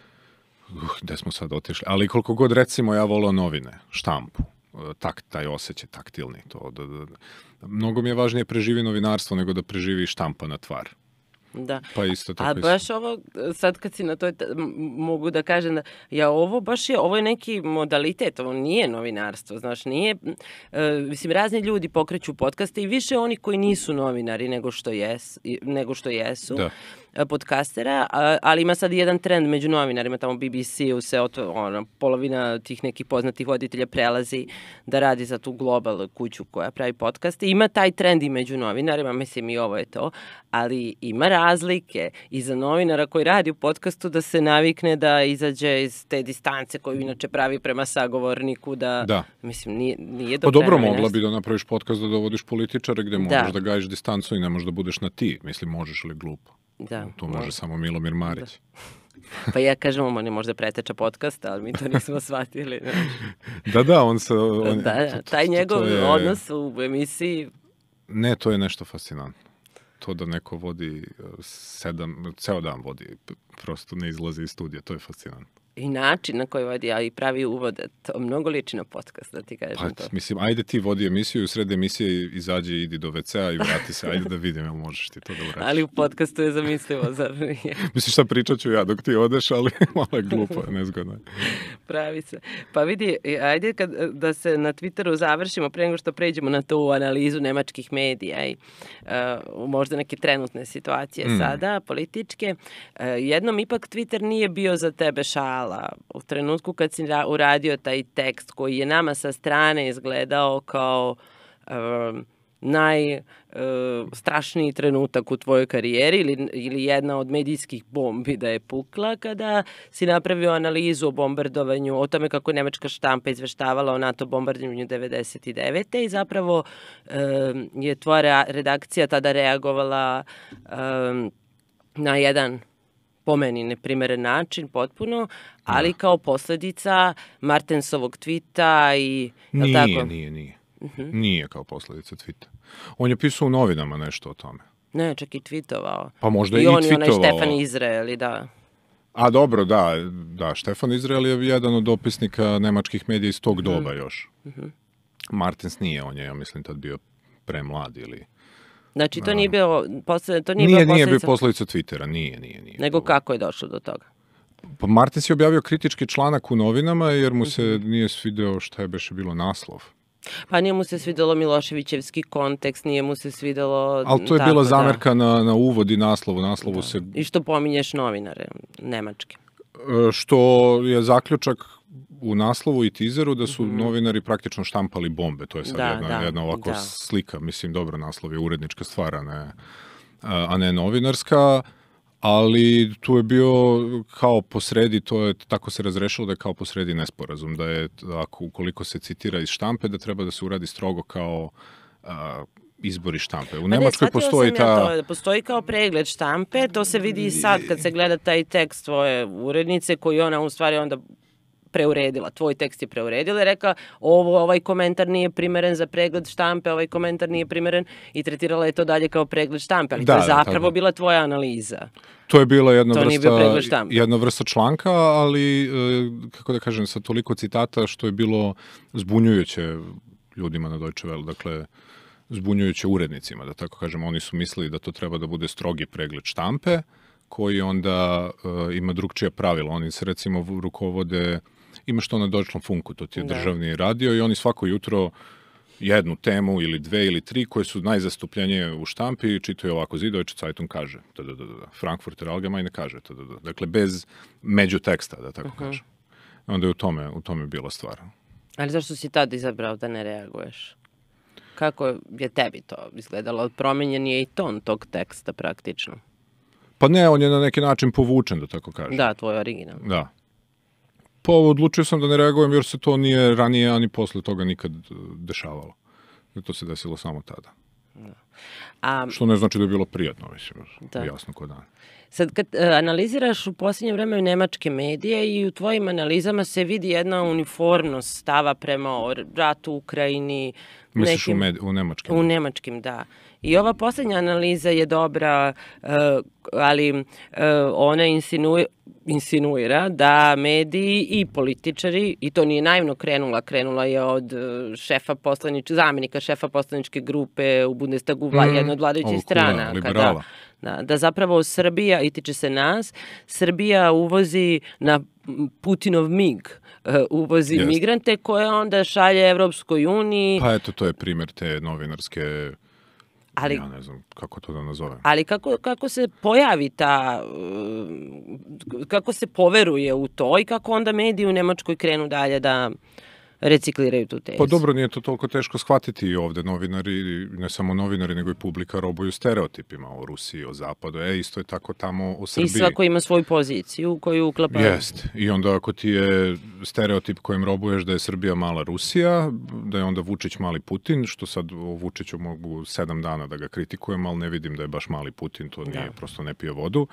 uh, gde smo sad otišli, ali koliko god recimo ja voleo novine, štampu, tak, taj osjećaj taktilni, to, da, da, da. Mnogo mi je važnije preživi novinarstvo nego da preživi štampana tvar. Da. Pa isto tako. A baš ovo, sad kad si na toj, mogu da kažem da, ja ovo baš je, ovo je neki modalitet, ovo nije novinarstvo, znaš, nije, uh, mislim, razni ljudi pokreću podcaste i više oni koji nisu novinari nego što, jes, nego što jesu. Da. Podcastera, ali ima sad jedan trend među novinarima, tamo B B C-u se otvo, ono, polovina tih nekih poznatih voditelja prelazi da radi za tu Global kuću koja pravi podcaste. Ima taj trend i među novinarima, mislim i ovo je to, ali ima razlike i za novinara koji radi u podcastu da se navikne da izađe iz te distance koju inače pravi prema sagovorniku, da, da. mislim, nije, nije do Pa dobro, mogla bi da napraviš podcast da dovodiš političare gde možeš da, da gajiš distancu i ne možeš da budeš na ti. Mislim, možeš li glupo? Da, to može, može samo Milomir Marić. Da. Pa ja kažem, on je možda preteča podcasta, ali mi to nismo shvatili. Da, da, on se... On, da, to, to, taj njegov to je, odnos u emisiji... Ne, to je nešto fascinantno. To da neko vodi sedam, ceo dan vodi, prosto ne izlazi iz studija, to je fascinantno. I način na koji vodi, a i pravi uvod, to mnogo liči na podcast, da ti kažem pa, to. Mislim, ajde ti vodi emisiju, u sred emisije izađi, idi do ve cea i vrati se, ajde da vidim, jel možeš ti to da uradiš. Ali u podcastu je zamislivo, zar nije? Misliš, šta pričat ću ja dok ti odeš, ali malo je glupo, nezgodno. Pravi se. Pa vidi, ajde kad, da se na Twitteru završimo, pre nego što pređemo na tu analizu nemačkih medija i uh, možda neke trenutne situacije mm. sada, političke. Uh, jednom ipak Twitter nije bio za tebe šala. U trenutku kad si uradio taj tekst koji je nama sa strane izgledao kao um, najstrašniji uh, trenutak u tvojoj karijeri ili, ili jedna od medijskih bombi da je pukla, kada si napravio analizu o bombardovanju, o tome kako je nemačka štampa izveštavala o NATO bombardovanju devedeset devete i zapravo um, je tvoja redakcija tada reagovala um, na jedan po meni neprimeren način, potpuno, ali da. Kao posledica Martensovog tvita i... Nije, tako? nije, nije. Uh-huh. Nije kao posledica tvita. On je pisao u novinama nešto o tome. Ne, čak i tweetovao. Pa možda i i on i tweetovao. onaj Štefan Izraeli, da. A dobro, da, da, Štefan Izrael je jedan od dopisnika nemačkih medija iz tog Mm-hmm. doba još. Mm-hmm. Martens nije, on je, ja mislim, tad bio premlad ili... Znači, to nije bio, posle, to nije, Nije, bio nije bio posledica... posledica Twittera, nije, nije, nije. Nego kako je došlo do toga? Pa Martens je objavio kritički članak u novinama jer mu se nije svideo šta je beše bilo naslov. Pa nije mu se svidelo Miloševićevski kontekst, nije mu se svidelo... Ali to je tako, bila da. zamerka na, na uvod i naslovu. Naslovu Da. se... I što pominješ novinare, nemačke. E, Što je zaključak u naslovu i tizeru da su novinari praktično štampali bombe. To je sad Da, jedna, da, jedna ovako da. slika. Mislim, dobro, naslov je urednička stvar, a ne, a ne novinarska. Ali tu je bio kao posredi, to je, tako se razrešilo da je kao posredi nesporazum, da je, ako, ukoliko se citira iz štampe, da treba da se uradi strogo kao a, izbori štampe. U Nemačkoj postoji ta... Ja to, postoji kao pregled štampe, to se vidi i sad kad se gleda taj tekst tvoje urednice koji ona u stvari onda preuredila, tvoj tekst je preuredila i rekla ovo, ovaj komentar nije primeren za pregled štampe, ovaj komentar nije primeren i tretirala je to dalje kao pregled štampe, ali Da, to je da, zapravo tako. bila tvoja analiza. To je bila jedna To nije bio vrsta, pregled štampe. jedna vrsta članka, ali, e, kako da kažem, sa toliko citata što je bilo zbunjujuće ljudima na Deutsche Welle, dakle, zbunjujuće urednicima, da tako kažem. Oni su mislili da to treba da bude strogi pregled štampe, koji onda e, ima drugčija pravila. Oni se, recimo, rukovode, ima što na Deutschlandfunku, to ti je Da. državni radio, i oni svako jutro jednu temu ili dve ili tri koje su najzastupljenije u štampi čitaju ovako: Süddeutsche Zeitung kaže, da, da, da, da. Frankfurter Allgemeine kaže, da, da, da. Dakle, bez međuteksta, da tako Uh-huh. kažem. Onda je u tome, u tome bila stvar. Ali zašto si tad izabrao da ne reaguješ? Kako je tebi to izgledalo? Promenjen je i ton tog teksta praktično. Pa ne, on je na neki način povučen, da tako kažem. Da, tvoj original. Da. Pa odlučio sam da ne reagujem jer se to nije ranije ani posle toga nikad e, dešavalo. I to se desilo samo tada. A Što ne znači da je bilo prijatno, mislim, Da. jasno ko dan. sad kad e, analiziraš u posljednje vreme nemačke medije i u tvojim analizama se vidi jedna uniformnost stava prema o ratu u Ukrajini. Misliš nekim- u, med, u nemačkim? U nemačkim, da. I ova posljednja analiza je dobra, e, ali e, ona insinuje, insinuira da mediji i političari, i to nije naivno krenula, krenula je od e, šefa poslanič, zamjenika šefa poslaničke grupe u Bundestagu, vla, Mm, jedna od vladajućih ovog strana. Kula, liberala. Da, da zapravo Srbija, i tiče se nas, Srbija uvozi na Putinov mig, e, uvozi Jest. migrante koje onda šalje Evropskoj uniji. Pa eto, to je primjer te novinarske, Ali, ja ne znam kako to da nazovem. ali kako, kako se pojavi ta, um, kako se poveruje u to i kako onda mediji u Nemačkoj krenu dalje da recikliraju tu tezu? Pa dobro, nije to toliko teško shvatiti i ovde. Novinari, ne samo novinari, nego i publika robuju stereotipima o Rusiji, o Zapadu. E, isto je tako tamo u Srbiji. I svako ima svoju poziciju koju uklapa. Jest. I onda ako ti je stereotip kojim robuješ da je Srbija mala Rusija, da je onda Vučić mali Putin, što sad o Vučiću mogu sedam dana da ga kritikujem, ali ne vidim da je baš mali Putin, to nije, Da. prosto ne pije vodu.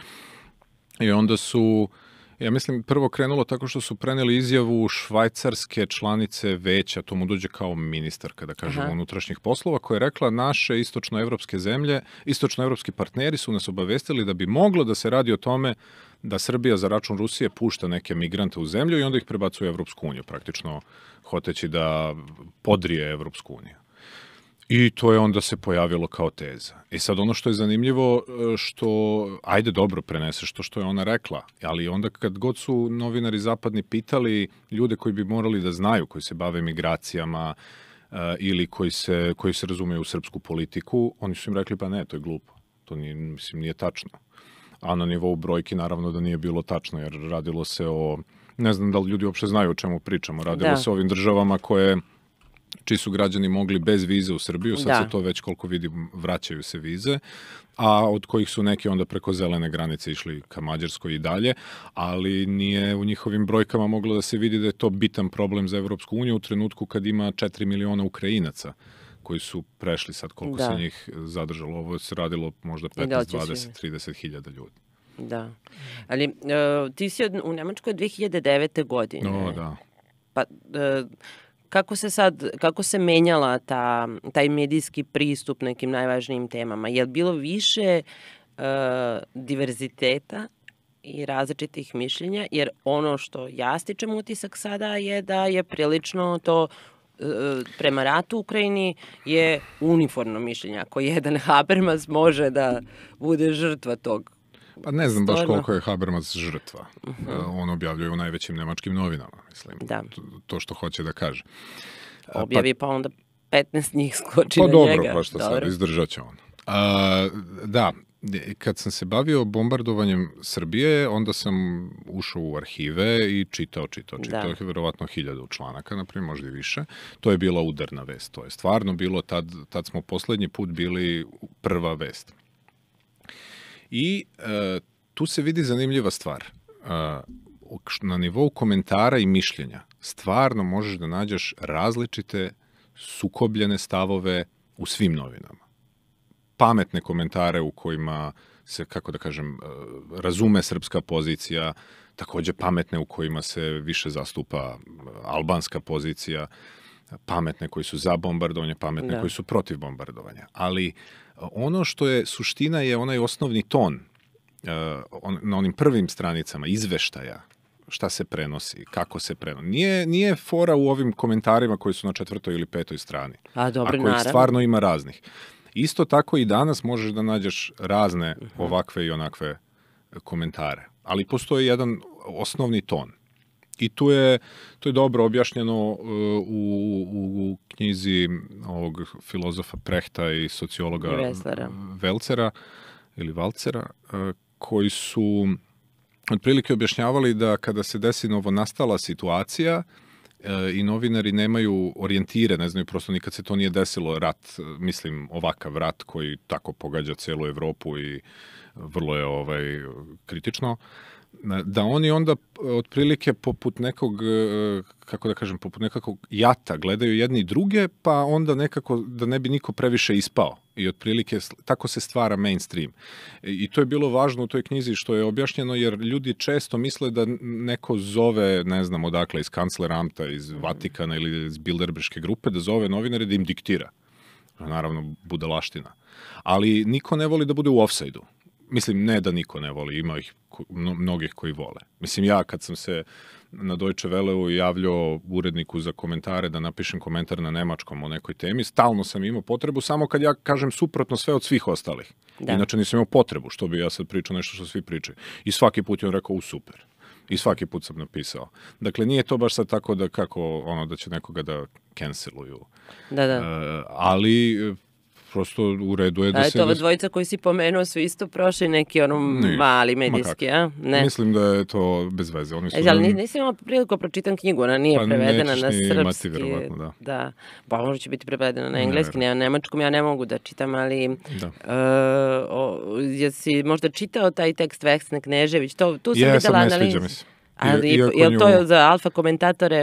I onda su, ja mislim, prvo krenulo tako što su preneli izjavu švajcarske članice veća, to mu dođe kao ministarka, da kažemo, Aha. unutrašnjih poslova, koja je rekla: naše istočnoevropske zemlje, istočnoevropski partneri su nas obavestili da bi moglo da se radi o tome da Srbija za račun Rusije pušta neke migrante u zemlju i onda ih prebacuje u Evropsku uniju, praktično hoteći da podrije Evropsku uniju. I to je onda se pojavilo kao teza. I sad ono što je zanimljivo, što, ajde dobro, preneseš to što je ona rekla, ali onda kad god su novinari zapadni pitali ljude koji bi morali da znaju, koji se bave migracijama uh, ili koji se, koji se razumeju u srpsku politiku, oni su im rekli: pa ne, to je glupo. To nije, mislim, nije tačno. A na nivou brojki naravno da nije bilo tačno, jer radilo se o, ne znam da li ljudi uopšte znaju o čemu pričamo, radilo Da. se o ovim državama koje, čiji su građani mogli bez vize u Srbiju, sad Da. se to već, koliko vidim, vraćaju se vize, a od kojih su neki onda preko zelene granice išli ka Mađarskoj i dalje, ali nije u njihovim brojkama moglo da se vidi da je to bitan problem za Evropsku uniju u trenutku kad ima četiri miliona Ukrajinaca koji su prešli, sad koliko Da. se njih zadržalo. Ovo se radilo možda da li petnaest, će dvadeset, trideset hiljada ljudi. Da. Ali e, ti si od, u Nemačkoj od dve hiljade devete godine. No, da. Pa, e, kako se sad, kako se menjala ta, taj medijski pristup nekim najvažnijim temama? Je li bilo više uh, diverziteta i različitih mišljenja? Jer ono što ja stičem utisak sada je da je prilično to uh, prema ratu u Ukrajini je uniformno mišljenje. Ako jedan Habermas može da bude žrtva tog. Pa ne znam baš koliko je Habermas žrtva. Uh-huh. On objavljuje u najvećim nemačkim novinama, mislim. Da. To, to što hoće da kaže. Objavi pa, pa onda petnaest njih skoči pa na dobro, njega. Pa što sad, izdržat će on. A, da, kad sam se bavio bombardovanjem Srbije, onda sam ušao u arhive i čitao, čitao, čitao. Da. Verovatno hiljadu članaka, naprimjer, možda i više. To je bila udarna vest. To je stvarno bilo, tad, tad smo poslednji put bili prva vest. I e, tu se vidi zanimljiva stvar. E, na nivou komentara i mišljenja stvarno možeš da nađeš različite sukobljene stavove u svim novinama. Pametne komentare u kojima se, kako da kažem, razume srpska pozicija, takođe pametne u kojima se više zastupa albanska pozicija, pametne koji su za bombardovanje, pametne da. koji su protiv bombardovanja. Ali ono što je suština je onaj osnovni ton uh, on, na onim prvim stranicama izveštaja, šta se prenosi, kako se prenosi. Nije, nije fora u ovim komentarima koji su na četvrtoj ili petoj strani. A dobro, ako ih stvarno ima raznih. Isto tako i danas možeš da nađeš razne ovakve i onakve komentare. Ali postoji jedan osnovni ton. I tu je, to je dobro objašnjeno uh, u, u, u knjizi ovog filozofa Prehta i sociologa Velcera ili Valcera, uh, koji su otprilike objašnjavali da kada se desi novonastala situacija uh, i novinari nemaju orijentire, ne znaju prosto nikad se to nije desilo, rat, mislim ovakav rat koji tako pogađa celu Evropu i vrlo je ovaj kritično, da oni onda otprilike poput nekog, kako da kažem, poput nekakvog jata gledaju jedni druge, pa onda nekako da ne bi niko previše ispao. I otprilike tako se stvara mainstream. I to je bilo važno u toj knjizi što je objašnjeno, jer ljudi često misle da neko zove, ne znam odakle, iz Kancleramta, iz Vatikana ili iz Bilderberške grupe, da zove novinare da im diktira. Naravno, budalaština. Ali niko ne voli da bude u ofsajdu. Mislim, ne da niko ne voli, ima ih mnogih koji vole. Mislim, ja kad sam se na Deutsche Welleu javljao uredniku za komentare da napišem komentar na nemačkom o nekoj temi, stalno sam imao potrebu, samo kad ja kažem suprotno sve od svih ostalih. Da. Inače nisam imao potrebu, što bi ja sad pričao nešto što svi pričaju. I svaki put je on rekao, u super. I svaki put sam napisao. Dakle, nije to baš sad tako da kako, ono, da će nekoga da canceluju. Da, da. Uh, ali prosto u redu je da, da se... A ova dvojica koji si pomenuo su isto prošli neki ono Nije. mali medijski, a? Ne. Mislim da je to bez veze. Oni su e, ali nisam imala priliku pročitam knjigu, ona nije pa prevedena na srpski. Imati, da. da. Pa možda će biti prevedena na engleski, ne, na nemačkom ja ne mogu da čitam, ali da. Uh, o, jesi možda čitao taj tekst Vesne Knežević? To, tu sam ja, videla analizu. Ja sam ne sviđa mi se. Ali je li to za alfa komentatore...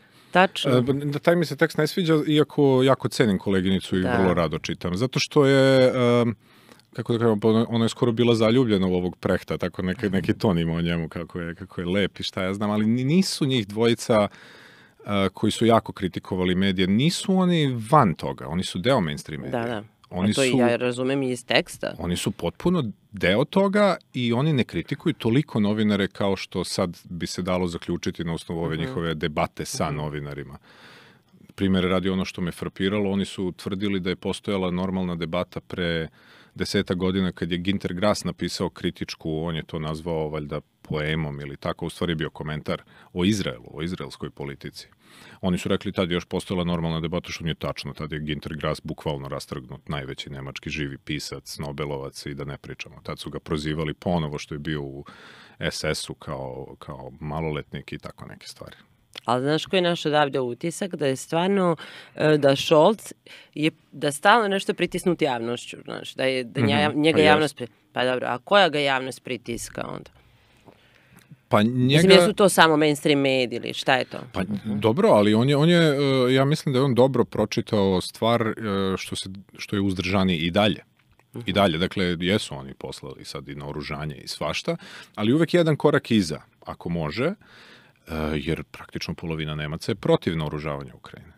Tačno. Da, taj mi se tekst ne sviđa, iako jako cenim koleginicu i da. vrlo rado čitam. Zato što je, um, kako da kažem, ona je skoro bila zaljubljena u ovog Prehta, tako neki, neki ton ima o njemu, kako je, kako je lep i šta ja znam, ali nisu njih dvojica uh, koji su jako kritikovali medije, nisu oni van toga, oni su deo mainstream medija. Da, da. Oni A to su, ja razumem iz teksta. Oni su potpuno deo toga i oni ne kritikuju toliko novinare kao što sad bi se dalo zaključiti na osnovu ove uh-huh. njihove debate sa uh-huh. novinarima. Primjer radi ono što me frapiralo, oni su tvrdili da je postojala normalna debata pre deseta godina kad je Günter Grass napisao kritičku, on je to nazvao valjda poemom ili tako, u stvari bio komentar o Izraelu, o izraelskoj politici. Oni su rekli tad je još postojala normalna debata, što nije tačno, tad je Günter Grass bukvalno rastrgnut, najveći nemački živi pisac, Nobelovac i da ne pričamo. Tad su ga prozivali ponovo što je bio u es es u kao, kao maloletnik i tako neke stvari. Ali znaš koji je naš odavde utisak? Da je stvarno, da Scholz je, da stalno nešto pritisnut javnošću, znaš, da je da nja, njega pa javnost... Jest. Pa dobro, a koja ga javnost pritiska onda? Pa njega... Mislim, jesu to samo mainstream mediji ili šta je to? Pa uh-huh. dobro, ali on je, on je, ja mislim da je on dobro pročitao stvar što, se, što je uzdržani i dalje. Uh-huh. I dalje, dakle, jesu oni poslali sad i naoružanje i svašta, ali uvek jedan korak iza, ako može, jer praktično polovina Nemaca je protiv naoružavanja Ukrajine.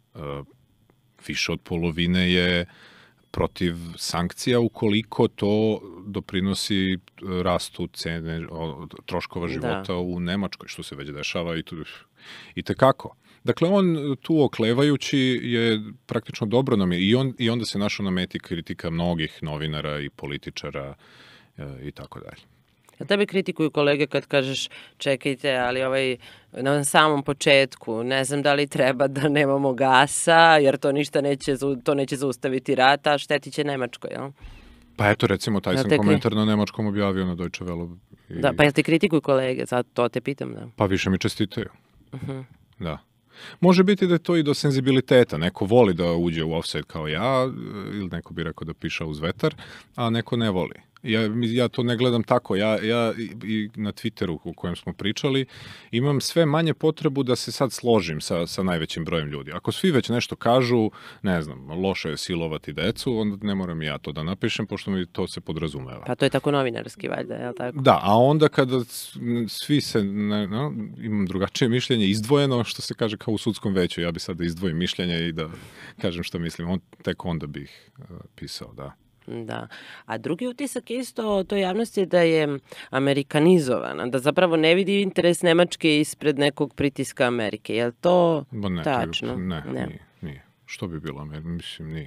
Više od polovine je protiv sankcija ukoliko to doprinosi rastu cene troškova života da. u Nemačkoj, što se već dešava i, tu, i tekako. Dakle, on tu oklevajući je praktično dobro nam je i, on, i onda se našao na meti kritika mnogih novinara i političara e, i tako dalje. A tebe kritikuju kolege kad kažeš čekajte, ali ovaj, na samom početku ne znam da li treba da nemamo gasa, jer to ništa neće, to neće zaustaviti rat, a štetit će Nemačkoj, jel? Pa eto, recimo, taj sam komentar na nemačkom objavio na Deutsche Welle. I... Da, pa jel te kritikuju kolege? Zato to te pitam, da. Pa više mi čestitaju. Uh-huh. Da. Može biti da je to i do senzibiliteta. Neko voli da uđe u ofsajd kao ja, ili neko bi rekao da piša uz vetar, a neko ne voli. Ja, ja to ne gledam tako. Ja, ja i na Twitteru u kojem smo pričali imam sve manje potrebu da se sad složim sa, sa najvećim brojem ljudi. Ako svi već nešto kažu, ne znam, loše je silovati decu, onda ne moram i ja to da napišem, pošto mi to se podrazumeva. Pa to je tako novinarski valjda, je li tako? Da, a onda kada svi se, ne, no, imam drugačije mišljenje, izdvojeno, što se kaže kao u sudskom veću, ja bi sad da izdvojim mišljenje i da kažem što mislim, on, tek onda bih uh, pisao, da. Da. A drugi utisak isto o toj javnosti je da je amerikanizovana, da zapravo ne vidi interes Nemačke ispred nekog pritiska Amerike. Je li to Ba ne, tačno? Ne, ne, nije, nije. Što bi bilo? Mislim, nije.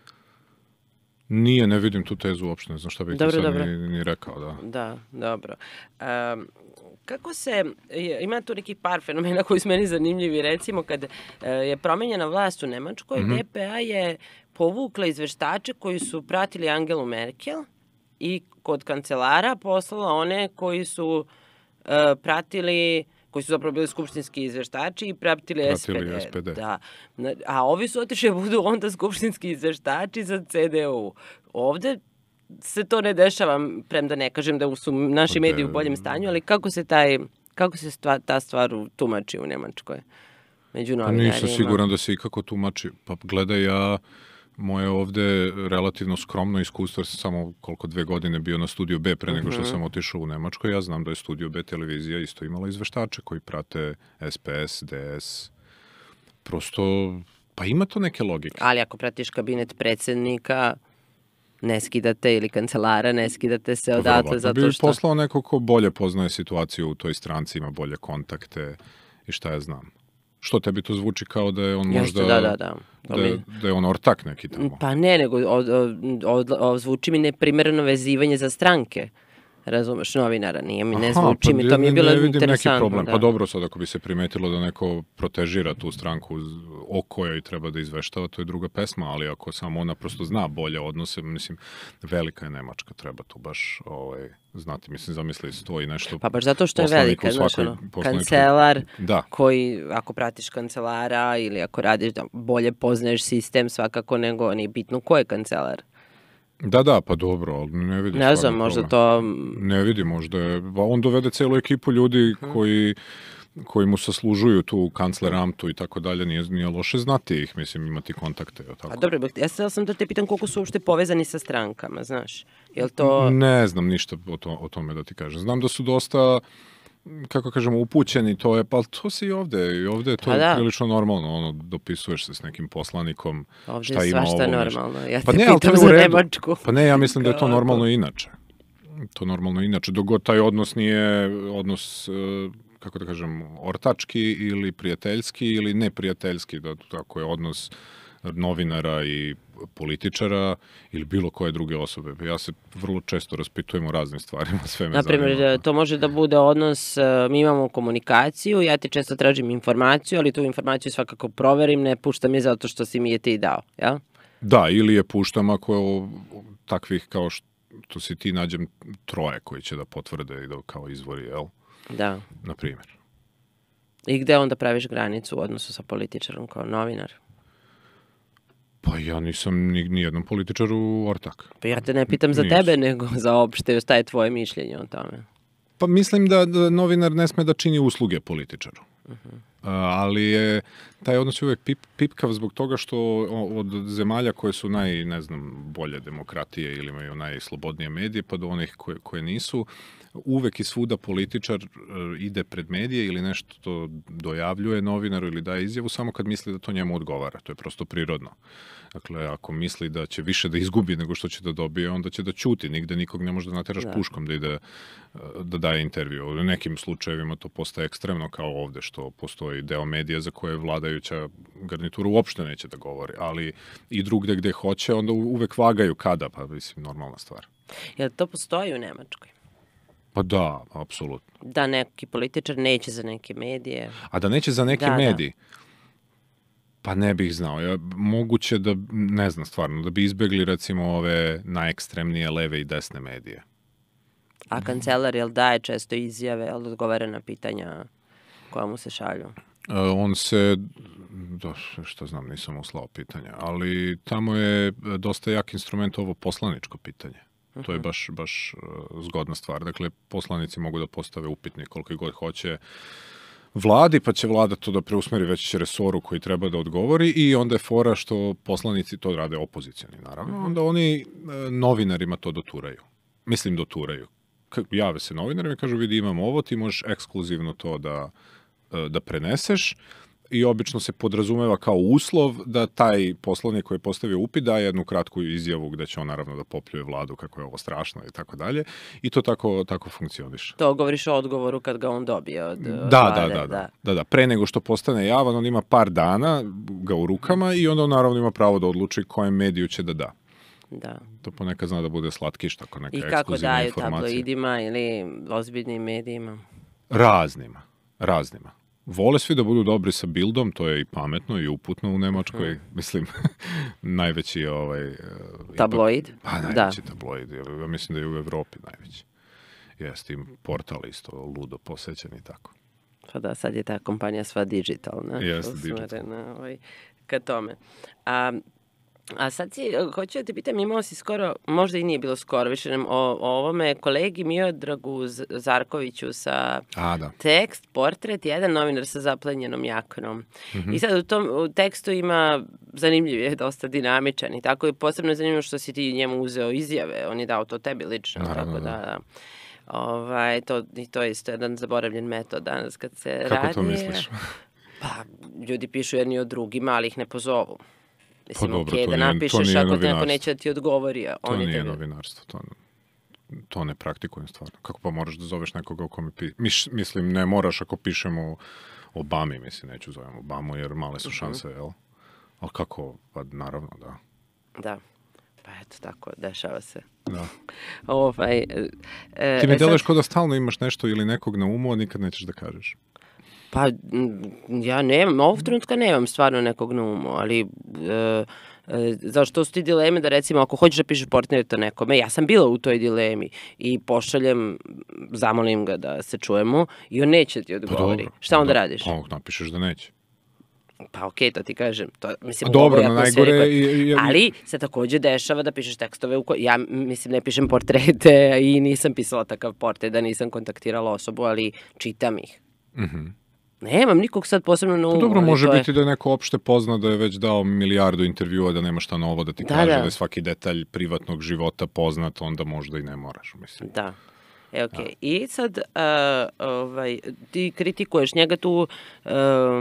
Nije, ne vidim tu tezu uopšte, ne znam šta bih dobro, ti sad dobro. Ni, ni rekao. Da, da dobro. Um, kako se, ima tu neki par fenomena koji su meni zanimljivi, recimo kad je promenjena vlast u Nemačkoj, mm-hmm. D P A je povukla izveštače koji su pratili Angelu Merkel i kod kancelara poslala one koji su uh, pratili, koji su zapravo bili skupštinski izveštači i pratili, pratili S P D. S P D. Da. A ovi su otišli da budu onda skupštinski izveštači za C D U. Ovde se to ne dešava, premda ne kažem da su naši mediji u boljem stanju, ali kako se taj, kako se stva, ta stvar tumači u Nemačkoj među novinarima? Nisam siguran da se ikako tumači. Pa gledaj, ja moje ovde relativno skromno iskustvo, jer sam samo koliko dve godine bio na Studiju B pre nego što sam otišao u Nemačkoj. Ja znam da je Studio B televizija isto imala izveštače koji prate S P S, D S. Prosto, pa ima to neke logike. Ali ako pratiš kabinet predsjednika, ne skidate, ili kancelara, ne skidate se odatle zato što... bi poslao neko ko bolje poznaje situaciju u toj stranci, ima bolje kontakte i šta ja znam. Što tebi to zvuči kao da je on možda... Da, da, da. Da, da je on ortak neki tamo? Pa ne, nego od, od, od, od, zvuči mi neprimereno vezivanje za stranke. Razumeš, novinara, nije mi, ne Aha, zvuči pa mi, to mi je bilo interesantno. Ne vidim neki problem. Da. Pa dobro, sad ako bi se primetilo da neko protežira tu stranku o kojoj treba da izveštava, to je druga pesma, ali ako samo ona prosto zna bolje odnose, mislim, velika je Nemačka, treba tu baš ovaj, znati, mislim, zamisli sto i nešto. Pa baš zato što je velika, znaš, ono, kancelar da. koji, ako pratiš kancelara ili ako radiš, da bolje poznaješ sistem svakako nego, nije bitno ko je kancelar. Da, da, pa dobro, ali ne vidim. Ne znam, možda to... Ne vidim, možda je... On dovede celu ekipu ljudi koji, koji mu saslužuju tu kancleramtu i tako dalje, nije, nije loše znati ih, mislim, imati kontakte. Tako. A dobro, ja sam da te pitam koliko su uopšte povezani sa strankama, znaš? Jel to... Ne znam ništa o, to, o tome da ti kažem. Znam da su dosta... kako kažemo, upućeni, to je, pa to se i ovde, i ovde je to da. prilično normalno, ono, dopisuješ se s nekim poslanikom, ovde šta ima ovo. Ovdje je svašta normalno, ja te pa ne, pitam za Nemačku. Pa ne, ja mislim da je to normalno inače. To normalno inače, dok god taj odnos nije odnos, kako da kažem, ortački ili prijateljski ili neprijateljski, da tako je odnos novinara i političara ili bilo koje druge osobe. Ja se vrlo često raspitujem o raznim stvarima, sve me Naprimjer, zanima. To može da bude odnos, mi imamo komunikaciju, ja ti često tražim informaciju, ali tu informaciju svakako proverim, ne puštam je zato što si mi je ti dao, jel? Da, ili je puštam ako takvih kao što si ti nađem troje koji će da potvrde i da kao izvori, jel? Da. Naprimjer. I gde onda praviš granicu u odnosu sa političarom kao novinar? Pa ja nisam ni, ni jednom političaru ortak. Pa ja te ne pitam za Nis. tebe, nego za opšte, šta je tvoje mišljenje o tome? Pa mislim da, da novinar ne sme da čini usluge političaru. Uh-huh. A, ali je taj odnos uvek pip, pipkav zbog toga što od zemalja koje su naj, ne znam, bolje demokratije ili imaju najslobodnije medije, pa do onih koje, koje nisu, uvek i svuda političar ide pred medije ili nešto to dojavljuje novinaru ili daje izjavu samo kad misli da to njemu odgovara. To je prosto prirodno. Dakle, ako misli da će više da izgubi nego što će da dobije, onda će da ćuti. Nigde nikog ne može da nateraš da. puškom da ide da daje intervju. U nekim slučajevima to postaje ekstremno kao ovde, što postoji deo medija za koje vladajuća garnitura uopšte neće da govori, ali i drugde gde hoće, onda uvek vagaju kada, pa mislim, normalna stvar. Jel to postoji u Nemačkoj? Pa da, apsolutno. Da neki političar neće za neke medije. A da neće za neke da, medije? Da. Pa ne bih znao. Ja, moguće da, ne znam stvarno, da bi izbegli recimo ove najekstremnije leve i desne medije. A kancelar, jel daje često izjave, jel odgovara na pitanja koja mu se šalju? Uh, on se, da, što znam, nisam uslao pitanja, ali tamo je dosta jak instrument ovo poslaničko pitanje. Uh-huh. To je baš, baš uh, zgodna stvar. Dakle, poslanici mogu da postave upitnik koliko god hoće vladi, pa će vlada to da preusmeri već resoru koji treba da odgovori i onda je fora što poslanici to rade opozicijani, naravno. Uh-huh. Onda oni uh, novinarima to doturaju. Mislim, doturaju. Jave se novinarima i kažu, vidi, imamo ovo, ti možeš ekskluzivno to da, da preneseš i obično se podrazumeva kao uslov da taj poslanik koji je postavio upit daje jednu kratku izjavu gde će on naravno da popljuje vladu kako je ovo strašno i tako dalje i to tako, tako funkcioniše. To govoriš o odgovoru kad ga on dobije od, od da, vlade. Da, da, da, da, da. Pre nego što postane javan, on ima par dana ga u rukama i onda on naravno ima pravo da odluči kojem mediju će da da. Da. To ponekad zna da bude slatkiš, tako neka ekskluzivna informacija. I kako daju tabloidima ili ozbiljnim medijima? Raznima, raznima. Vole svi da budu dobri sa Bildom, to je i pametno i uputno u Nemačkoj, hmm. mislim, najveći ovaj... Tabloid? Ipak, pa najveći da. tabloid, ja mislim da je u Evropi najveći. Jeste, im portal isto ludo posećen i tako. Pa da, sad je ta kompanija sva digitalna. Jeste, digitalna. Ovaj, ka tome. A... A sad si, hoću da te pitam, imao si skoro, možda i nije bilo skoro, više nam o, o ovome kolegi Miodragu Zarkoviću sa A, da. tekst, portret, jedan novinar sa zaplenjenom jaknom. Mm-hmm. I sad u tom u tekstu ima, zanimljiv je, dosta dinamičan i tako je posebno zanimljivo što si ti njemu uzeo izjave, on je dao to tebi lično, naravno, tako da... da. Ovaj, to, i to je isto jedan zaboravljen metod danas kad se Kako radi. Kako to misliš? Pa, ljudi pišu jedni o drugima, ali ih ne pozovu. Mislim, pa dobro, okay, to da nije, napišeš ako neko neće da ti odgovori. To on nije tebi... novinarstvo, to, to ne praktikujem stvarno. Kako pa moraš da zoveš nekoga o kome pi... Miš, mislim, ne moraš ako pišemo o Obami, mislim, neću zovem Obamu, jer male su šanse, uh-huh. jel? Ali kako, pa naravno, da. Da, pa eto tako, dešava se. Da. ovaj, e, Ti mi e, deluješ sad... kao da stalno imaš nešto ili nekog na umu, a nikad nećeš da kažeš. Pa, ja nemam, ovog trenutka nemam stvarno nekog na umu, ali e, e, zašto su ti dileme da recimo ako hoćeš da pišeš portret o nekome, ja sam bila u toj dilemi i pošaljem, zamolim ga da se čujemo i on neće ti odgovori. Pa šta onda da, radiš? Pa napišeš da neće. Pa okej, okay, to ti kažem. To, mislim, dobro, na najgore... Koje... I, i... Ali se takođe dešava da pišeš tekstove u koje... Ja, mislim, ne pišem portrete i nisam pisala takav portret, da nisam kontaktirala osobu, ali čitam ih. Mhm. Nemam nikog sad posebno na umu. Pa dobro, može je... biti da je neko opšte pozna da je već dao milijardu intervjua, da nema šta novo da ti da, kaže, da. da je svaki detalj privatnog života poznat, onda možda i ne moraš, mislim. Da. E, okej. Okay. I sad, uh, ovaj, ti kritikuješ njega tu uh,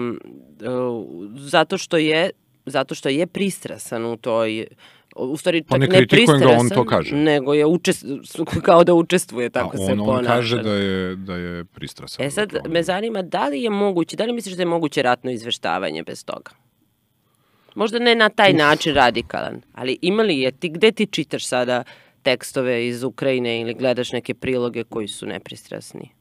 uh, zato što je zato što je pristrasan u toj... U stvari, čak ne, ne pristrasan, ga, on to kaže. Nego je učest, kao da učestvuje, tako on, se ponaša. On kaže da je, da je pristrasan. E sad, me zanima, da li je moguće, da li misliš da je moguće ratno izveštavanje bez toga? Možda ne na taj Uf. način radikalan, ali ima li je, ti, gde ti čitaš sada tekstove iz Ukrajine ili gledaš neke priloge koji su nepristrasni?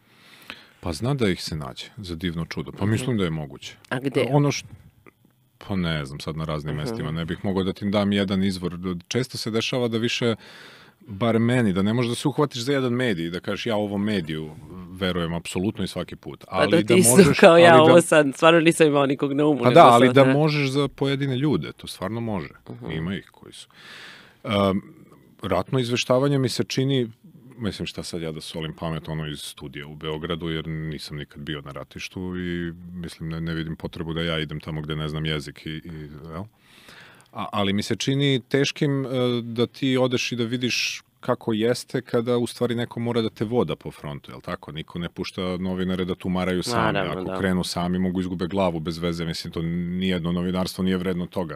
Pa zna da ih se nađe, za divno čudo. Pa mislim da je moguće. A gde? Ono što... Pa ne znam, sad na raznim uh-huh. mestima, ne bih mogao da ti dam jedan izvor. Često se dešava da više, bar meni, da ne možeš da se uhvatiš za jedan medij i da kažeš ja ovom mediju verujem apsolutno i svaki put. Ali pa da ti da možeš, kao ja ali ovo da, sad, stvarno nisam imao nikog na umu. Pa da, ali da možeš za pojedine ljude, to stvarno može. Uh-huh. Ima ih koji su. Um, ratno izveštavanje mi se čini, mislim šta sad ja da solim pamet ono iz studija u Beogradu, jer nisam nikad bio na ratištu i mislim ne, ne vidim potrebu da ja idem tamo gde ne znam jezik i, i jel? A, ali mi se čini teškim uh, da ti odeš i da vidiš kako jeste kada u stvari neko mora da te voda po frontu, jel tako? Niko ne pušta novinare da tumaraju sami. Naravno, Ako da. krenu sami, mogu izgube glavu bez veze. Mislim, to nijedno novinarstvo nije vredno toga.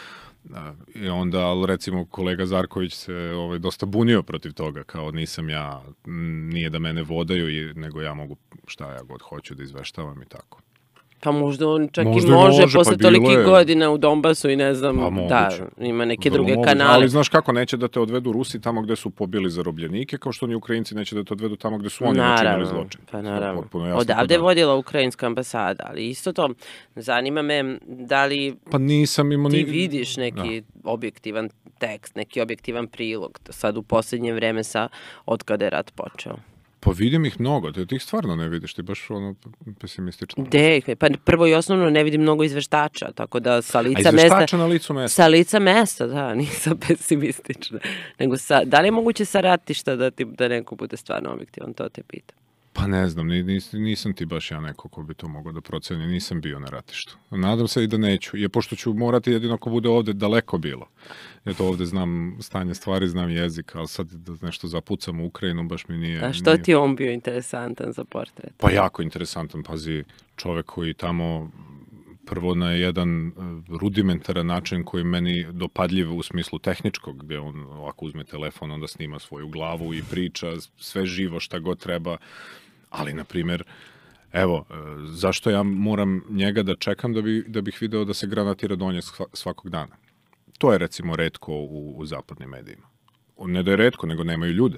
Da, i onda, ali recimo, kolega Zarković se ovaj, dosta bunio protiv toga, kao nisam ja, nije da mene vodaju, i, nego ja mogu šta ja god hoću da izveštavam i tako. Pa možda on čak Možda i može, može, posle pa bilo tolikih je. godina u Donbasu i ne znam, Pa da, moguće. ima neke Vrlo druge moguće. kanale. Ali znaš kako, neće da te odvedu Rusi tamo gde su pobili zarobljenike, kao što ni Ukrajinci neće da te odvedu tamo gde su oni načinili zločin. Pa naravno. Potpuno jasno. Odavde je da. vodila ukrajinska ambasada, ali isto to, zanima me da li Pa nisam imao ti ni... vidiš neki objektivan tekst, neki objektivan prilog, sad u posljednje vreme sa od kada je rat počeo. Pa vidim ih mnogo, te tih stvarno ne vidiš, ti baš ono pesimistično. De, pa prvo i osnovno ne vidim mnogo izveštača, tako da sa A lica izveštača mesta... na licu mesta? Sa lica mesta, da, nisam pesimistična. Nego sa, da li je moguće sa ratišta da, ti, da neko bude stvarno objektivan, to te pitam. Pa ne znam, nis, nisam ti baš ja neko ko bi to mogao da proceni, nisam bio na ratištu. Nadam se i da neću, je pošto ću morati jedino ako bude ovde daleko bilo. Eto ovde znam stanje stvari, znam jezik, ali sad da nešto zapucam u Ukrajinu baš mi nije... A što nije... ti je on bio interesantan za portret? Pa jako interesantan, pazi, čovek koji tamo prvo na jedan rudimentaran način koji meni dopadljiv u smislu tehničkog, gde on ovako uzme telefon, onda snima svoju glavu i priča sve živo šta god treba, ali na primjer, evo, zašto ja moram njega da čekam da, bi, da bih video da se granatira Donje svakog dana? To je recimo retko u, u zapadnim medijima. Ne da je retko, nego nemaju ljude.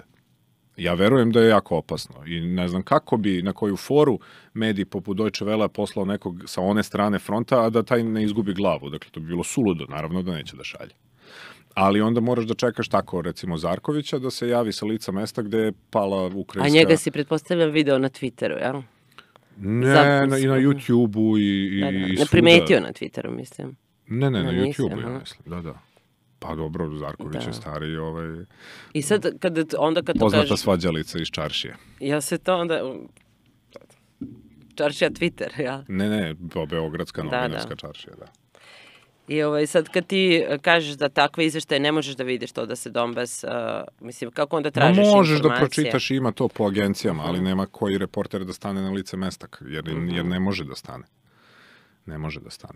Ja verujem da je jako opasno i ne znam kako bi, na koju foru mediji poput Deutsche Welle poslao nekog sa one strane fronta, a da taj ne izgubi glavu. Dakle, to bi bilo suludo, naravno da neće da šalje. Ali onda moraš da čekaš tako, recimo, Zarkovića, da se javi sa lica mesta gde je pala ukrajinska... A njega si, pretpostavljam, video na Twitteru, jel? Ne, Za... na, i na YouTube-u i, da, da. i Ne primetio na Twitteru, mislim. Ne, ne, na, na nisi, YouTube-u, aha. ja mislim, da, da. Pa dobro, Zarković Da. je stari, ovaj... I sad, kad, onda kad to Poznata kažeš... svađalica iz Čaršije. Ja se to onda... Čaršija Twitter, ja. Ne, ne, beogradska novinarska da. Čaršija, da. I ovaj, sad kad ti kažeš da takve izveštaje ne možeš da vidiš to da se Donbas, uh, mislim, kako onda tražiš Ma možeš informacije? da pročitaš, ima to po agencijama, ali nema koji reporter da stane na lice mesta, jer, jer ne može da stane. Ne može da stane.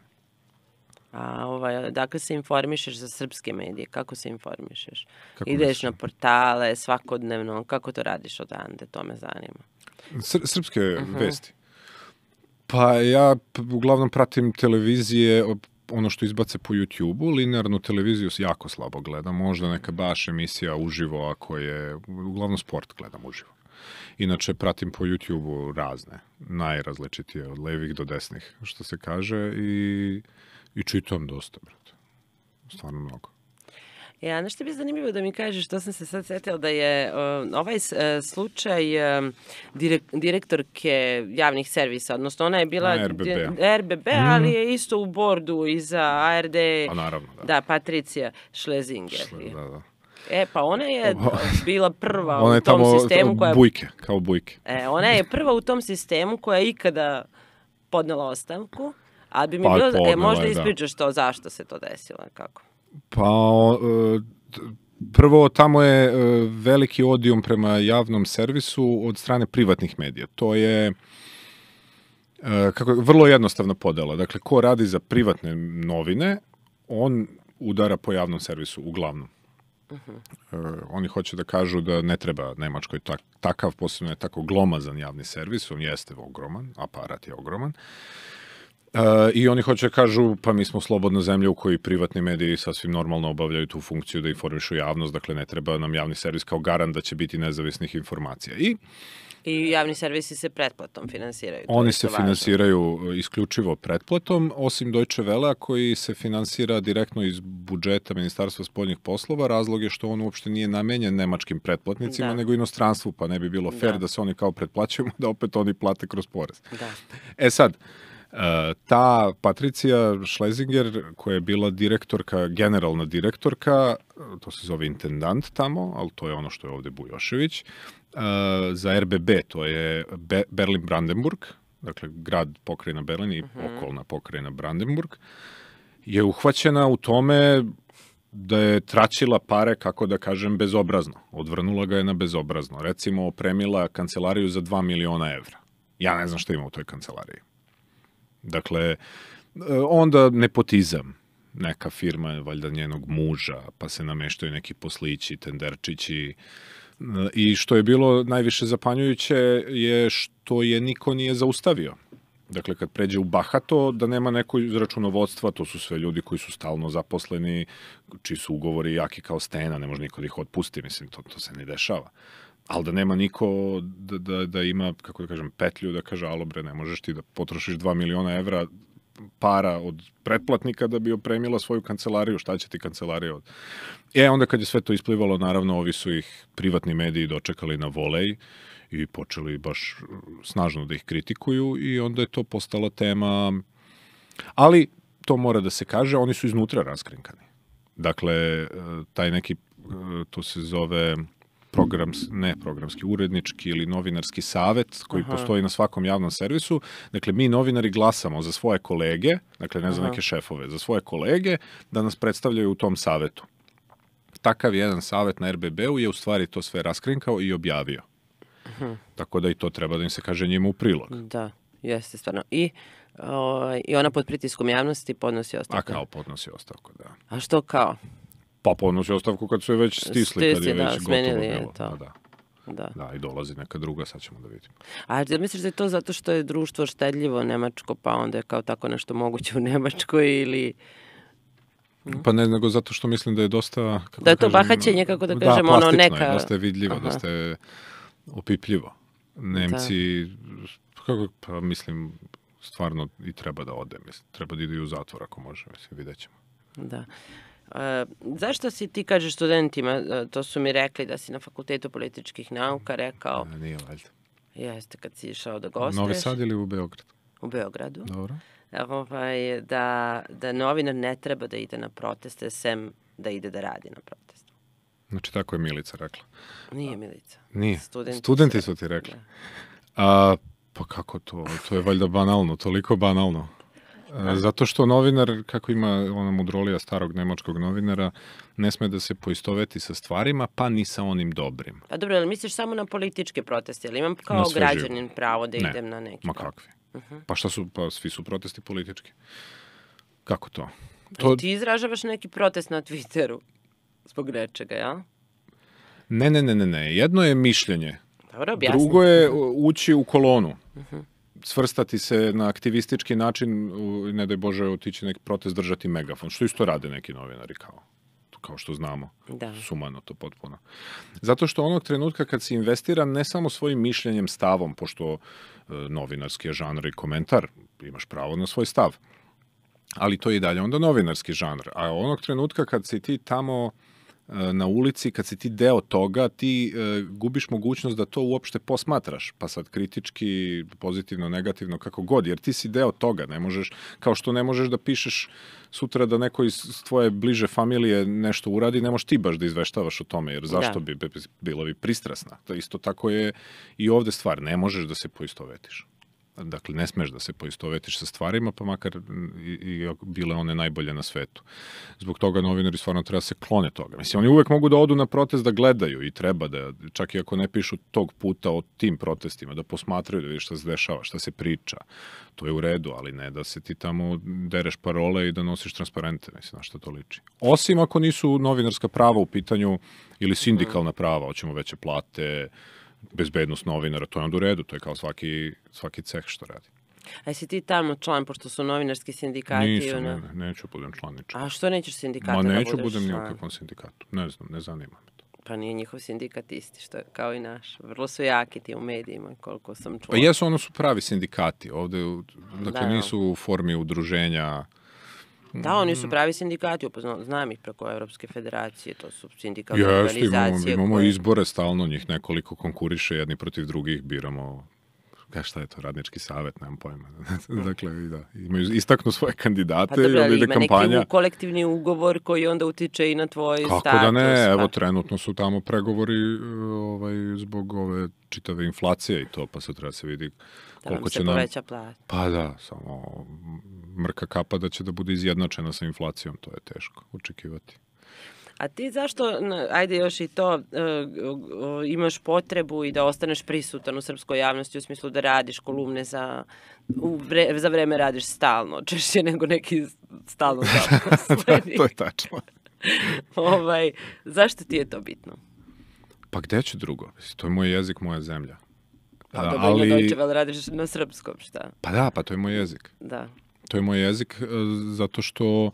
A ovaj, dakle se informišeš za srpske medije? Kako se informišeš? Kako Ideš misliš? na portale svakodnevno? Kako to radiš odande? To me zanima. Sr srpske uh-huh. vesti? Pa ja uglavnom pratim televizije, ono što izbace po YouTube-u, linearnu televiziju jako slabo gledam, možda neka baš emisija uživo, ako je, uglavnom sport gledam uživo. Inače, pratim po YouTube-u razne, najrazličitije, od levih do desnih, što se kaže, i, i čitam dosta, brate. Stvarno mnogo. Ja, nešto bi zanimljivo da mi kažeš, što sam se sad setila, da je uh, ovaj uh, slučaj uh, direk, direktorke javnih servisa, odnosno ona je bila R B B, R B B mm. ali je isto u bordu i za A R D. A naravno, da. Da, Patricija Schlesinger. Šle, da, da. E, pa ona je bila prva ona u je tom tamo, sistemu koja... bujke, kao bujke. E, ona je prva u tom sistemu koja je ikada podnela ostavku, ali bi mi pa, bilo... podnela, e, možda da. ispričaš to, zašto se to desilo, kako? Pa, prvo, tamo je veliki odijum prema javnom servisu od strane privatnih medija. To je kako, vrlo jednostavna podela. Dakle, ko radi za privatne novine, on udara po javnom servisu, uglavnom. Uh-huh. Oni hoće da kažu da ne treba Nemačkoj tak, takav, posebno je tako glomazan javni servis, on jeste ogroman, aparat je ogroman. Uh, I oni hoće da kažu, pa mi smo slobodna zemlja u kojoj privatni mediji sasvim normalno obavljaju tu funkciju da informišu javnost, dakle ne treba nam javni servis kao garant da će biti nezavisnih informacija. I, I javni servisi se pretplatom finansiraju. Oni se finansiraju isključivo pretplatom, osim Deutsche Welle koji se finansira direktno iz budžeta Ministarstva spoljnih poslova. Razlog je što on uopšte nije namenjen nemačkim pretplatnicima, da. nego inostranstvu, pa ne bi bilo fair da, da se oni kao pretplaćuju, da opet oni plate kroz porez. Da. E sad, ta Patricija Schlesinger, koja je bila direktorka, generalna direktorka, to se zove intendant tamo, ali to je ono što je ovde Bujošević, za R B B, to je Be Berlin-Brandenburg, dakle grad pokrajina Berlin i uh-huh. okolna pokrajina Brandenburg, je uhvaćena u tome da je traćila pare, kako da kažem, bezobrazno. Odvrnula ga je na bezobrazno. Recimo, opremila kancelariju za dva miliona evra. Ja ne znam šta ima u toj kancelariji. Dakle, onda nepotizam. Neka firma je valjda njenog muža, pa se nameštaju neki poslići, tenderčići. I što je bilo najviše zapanjujuće je što je niko nije zaustavio. Dakle, kad pređe u bahato, da nema neko iz računovodstva, to su sve ljudi koji su stalno zaposleni, čiji su ugovori jaki kao stena, ne može niko da ih otpusti, mislim, to, to se ne dešava. Ali da nema niko da, da, da ima, kako da kažem, petlju, da kaže, alo bre, ne možeš ti da potrošiš dva miliona evra para od pretplatnika da bi opremila svoju kancelariju, šta će ti kancelarija od... E, onda kad je sve to isplivalo, naravno, ovi su ih privatni mediji dočekali na volej i počeli baš snažno da ih kritikuju i onda je to postala tema, ali to mora da se kaže, oni su iznutra raskrinkani. Dakle, taj neki, to se zove programs, ne programski, urednički ili novinarski savet koji Aha. postoji na svakom javnom servisu. Dakle, mi novinari glasamo za svoje kolege, dakle ne za Aha. neke šefove, za svoje kolege da nas predstavljaju u tom savetu. Takav jedan savet na er be be-u je u stvari to sve raskrinkao i objavio. Aha. Tako da i to treba da im se kaže njima u prilog. Da, jeste stvarno. I, o, i ona pod pritiskom javnosti podnosi ostavku. A kao podnosi ostavku, da. A što kao? Pa podnosi ostavku kad su je već stisli, Stisli kad je da, već gotovo bilo. To. Da. Da. Da, i dolazi neka druga, sad ćemo da vidimo. A da misliš da je to zato što je društvo štedljivo nemačko, pa onda je kao tako nešto moguće u Nemačkoj ili... Pa ne, nego zato što mislim da je dosta... Kako da je to kažem, bahaćenje, kako da kažem, da, ono neka... Da, dosta je vidljivo, Aha. dosta je opipljivo. Nemci, da. kako, pa mislim, stvarno i treba da ode, mislim, treba da ide u zatvor ako može, mislim, vidjet ćemo. Da. E, zašto si ti kažeš studentima, to su mi rekli da si na Fakultetu političkih nauka rekao... Ne, nije valjda. Jeste, kad si išao da gostuješ. Novi Sad ili u Beogradu? U Beogradu. Dobro. Ovaj, da, da novinar ne treba da ide na proteste, sem da ide da radi na protestu. Znači, tako je Milica rekla. Nije Milica. Nije. Studenti, Studenti su ti rekli. Da. A, pa kako to? To je valjda banalno, toliko banalno. A, zato što novinar, kako ima ona mudrolija starog nemačkog novinara, ne sme da se poistoveti sa stvarima, pa ni sa onim dobrim. Pa dobro, ali misliš samo na političke proteste? Ili imam kao građanin živo. Pravo da ne. idem na neki? Ma kakvi. Uh-huh. Pa šta su, pa svi su protesti politički. Kako to? to... Ti izražavaš neki protest na Twitteru zbog nečega, ja? Ne, ne, ne, ne, ne. Jedno je mišljenje. Dobro, objasni. Drugo je ući u kolonu. Uh-huh. Svrstati se na aktivistički način, ne daj Bože, otići neki protest, držati megafon. Što isto rade neki novinari kao. kao što znamo, da. Sumano to potpuno. Zato što onog trenutka kad si investira ne samo svojim mišljenjem, stavom, pošto e, novinarski je žanr i komentar, imaš pravo na svoj stav, ali to je i dalje onda novinarski žanr. A onog trenutka kad si ti tamo e, na ulici, kad si ti deo toga, ti e, gubiš mogućnost da to uopšte posmatraš, pa sad kritički, pozitivno, negativno, kako god, jer ti si deo toga, ne možeš, kao što ne možeš da pišeš sutra da neko iz tvoje bliže familije nešto uradi, ne možeš ti baš da izveštavaš o tome, jer zašto da. bi bila bi pristrasna. To isto tako je i ovde stvar, ne možeš da se poistovetiš. Dakle, ne smeš da se poistovetiš sa stvarima, pa makar i, i bile one najbolje na svetu. Zbog toga novinari stvarno treba se klone toga. Mislim, oni uvek mogu da odu na protest da gledaju i treba da, čak i ako ne pišu tog puta o tim protestima, da posmatraju, da vidi šta se dešava, šta se priča. To je u redu, ali ne da se ti tamo dereš parole i da nosiš transparente, mislim, na što to liči. Osim ako nisu novinarska prava u pitanju ili sindikalna prava, hoćemo veće plate, bezbednost novinara, to je onda u redu, to je kao svaki, svaki ceh što radi. A si ti tamo član, pošto su novinarski sindikati? Nisam, ne, ne, neću budem član ničega. A što nećeš sindikata Ma, da budeš neću član? budem ni u kakvom sindikatu, ne znam, ne zanima me to. Pa nije njihov sindikat isti, što je kao i naš. Vrlo su jaki ti u medijima, koliko sam čula. Pa jesu, ono su pravi sindikati, ovde, dakle, da, nisu u formi udruženja. Da, oni su pravi sindikati, upoznao, znam ih preko Evropske federacije, to su sindikalne Jeste, organizacije. Jeste, imamo, imamo koje... izbore stalno, njih nekoliko konkuriše, jedni protiv drugih, biramo, kaj šta je to, radnički savet, nemam pojma. Dakle, da, imaju, istaknu svoje kandidate pa, dobro, i onda ide kampanja. Pa dobro, ima neki kolektivni ugovor koji onda utiče i na tvoj Kako status. Kako da ne, pa. Evo, trenutno su tamo pregovori ovaj, zbog ove čitave inflacije i to, pa se treba se vidi da koliko će nam... Da vam se poveća plata. Pa da, samo mrka kapa da će da bude izjednačena sa inflacijom, to je teško očekivati. A ti zašto, ajde još i to, uh, uh, imaš potrebu i da ostaneš prisutan u srpskoj javnosti u smislu da radiš kolumne za, u vre, za vreme radiš stalno, češće nego neki stalno zaposleni. To je tačno. ovaj, zašto ti je to bitno? Pa gde ću drugo? To je moj jezik, moja zemlja. Pa dobro, ali... na Deutsche Welle radiš na srpskom, šta? Pa da, pa to je moj jezik. Da. To je moj jezik zato što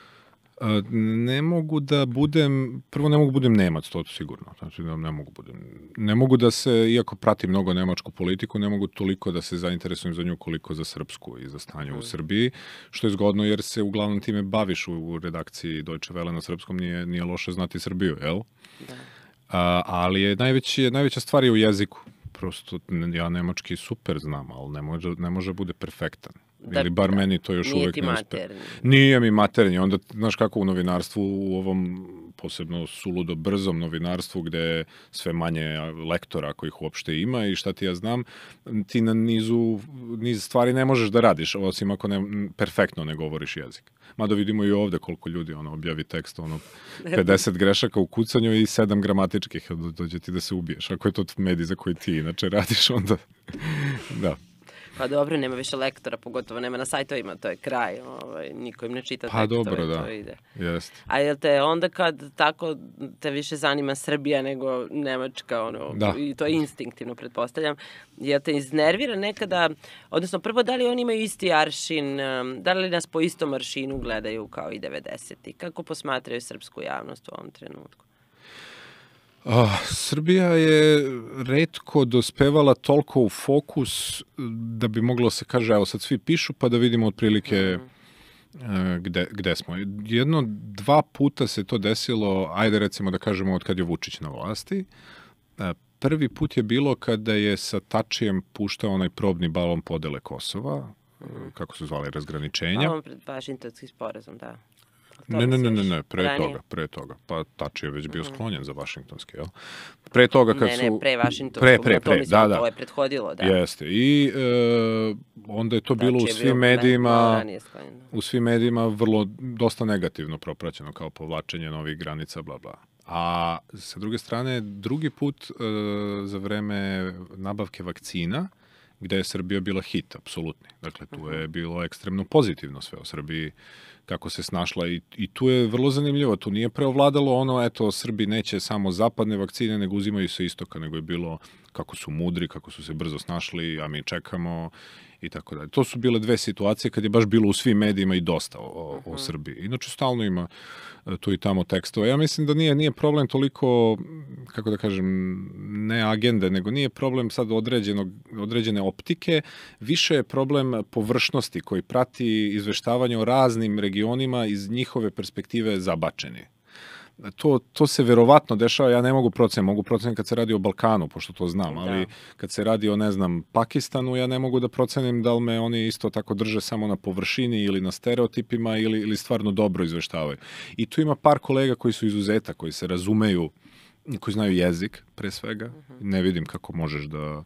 ne mogu da budem, prvo ne mogu budem Nemac, to sigurno, znači da ne mogu budem, ne mogu da se, iako pratim mnogo nemačku politiku, ne mogu toliko da se zainteresujem za nju koliko za srpsku i za stanje mm. u Srbiji, što je zgodno jer se uglavnom time baviš u, u redakciji Deutsche Welle na srpskom, nije, nije loše znati Srbiju, jel? Da. A, ali je najveći, najveća stvar je u jeziku. Prosto ja nemački super znam, ali ne može, ne može bude perfektan. Da, ili bar da, meni to još uvek ne uspe. Nije mi maternji. Onda, znaš kako u novinarstvu, u ovom posebno suludo brzom novinarstvu, gde sve manje lektora kojih uopšte ima i šta ti ja znam, ti na nizu, niz stvari ne možeš da radiš, osim ako ne, perfektno ne govoriš jezik. Mada vidimo i ovde koliko ljudi ono, objavi tekst, ono, pedeset grešaka u kucanju i sedam gramatičkih, dođe ti da se ubiješ. Ako je to medij za koji ti inače radiš, onda da. Pa dobro, nema više lektora, pogotovo nema na sajtovima, to je kraj, ovaj, niko im ne čita pa tekstove, dobro, da. To ide. Jest. A jel te onda kad tako te više zanima Srbija nego Nemačka, ono, da. I to je instinktivno, pretpostavljam, jel te iznervira nekada, odnosno prvo da li oni imaju isti aršin, da li nas po istom aršinu gledaju kao i devedeseti, kako posmatraju srpsku javnost u ovom trenutku? Uh, Srbija je retko dospevala toliko u fokus da bi moglo se kaže, evo sad svi pišu pa da vidimo otprilike uh, gde, gde smo. Jedno, dva puta se to desilo, ajde recimo da kažemo od kad je Vučić na vlasti. Uh, prvi put je bilo kada je sa Tačijem puštao onaj probni balon podele Kosova, uh, kako su zvali, razgraničenja. Balon pred Vašingtonski sporazum, da. Ne, ne, ne, ne, ne, pre ranije. toga, pre toga. Pa Tači je već bio sklonjen za Vašingtonski, jel? Pre toga kad su... Ne, ne, pre Vašingtonskog, pre, pre, pre, mislim, da, da. To je prethodilo, da. Jeste, i e, onda je to Tači bilo u svim bio, medijima, ne, u svim medijima vrlo, dosta negativno propraćeno, kao povlačenje novih granica, bla, bla. A sa druge strane, drugi put e, za vreme nabavke vakcina, gde je Srbija bila hit, apsolutni. Dakle, tu je bilo ekstremno pozitivno sve o Srbiji, kako se snašla i, i tu je vrlo zanimljivo. Tu nije preovladalo ono, eto, Srbi neće samo zapadne vakcine, nego uzimaju se istoka, nego je bilo kako su mudri, kako su se brzo snašli, a mi čekamo i tako dalje. To su bile dve situacije kad je baš bilo u svim medijima i dosta o, o, o Srbiji. Inače, stalno ima tu i tamo tekstova. Ja mislim da nije, nije problem toliko, kako da kažem, ne agende, nego nije problem sad određenog, određene optike, više je problem površnosti koji prati izveštavanje o raznim regionima iz njihove perspektive zabačeni. To, to se verovatno dešava, ja ne mogu proceniti, mogu proceniti kad se radi o Balkanu, pošto to znam, ali da. Kad se radi o, ne znam, Pakistanu, ja ne mogu da procenim da li me oni isto tako drže samo na površini ili na stereotipima ili, ili stvarno dobro izveštavaju. I tu ima par kolega koji su izuzeta, koji se razumeju, koji znaju jezik, pre svega. Uh-huh. Ne vidim kako možeš da...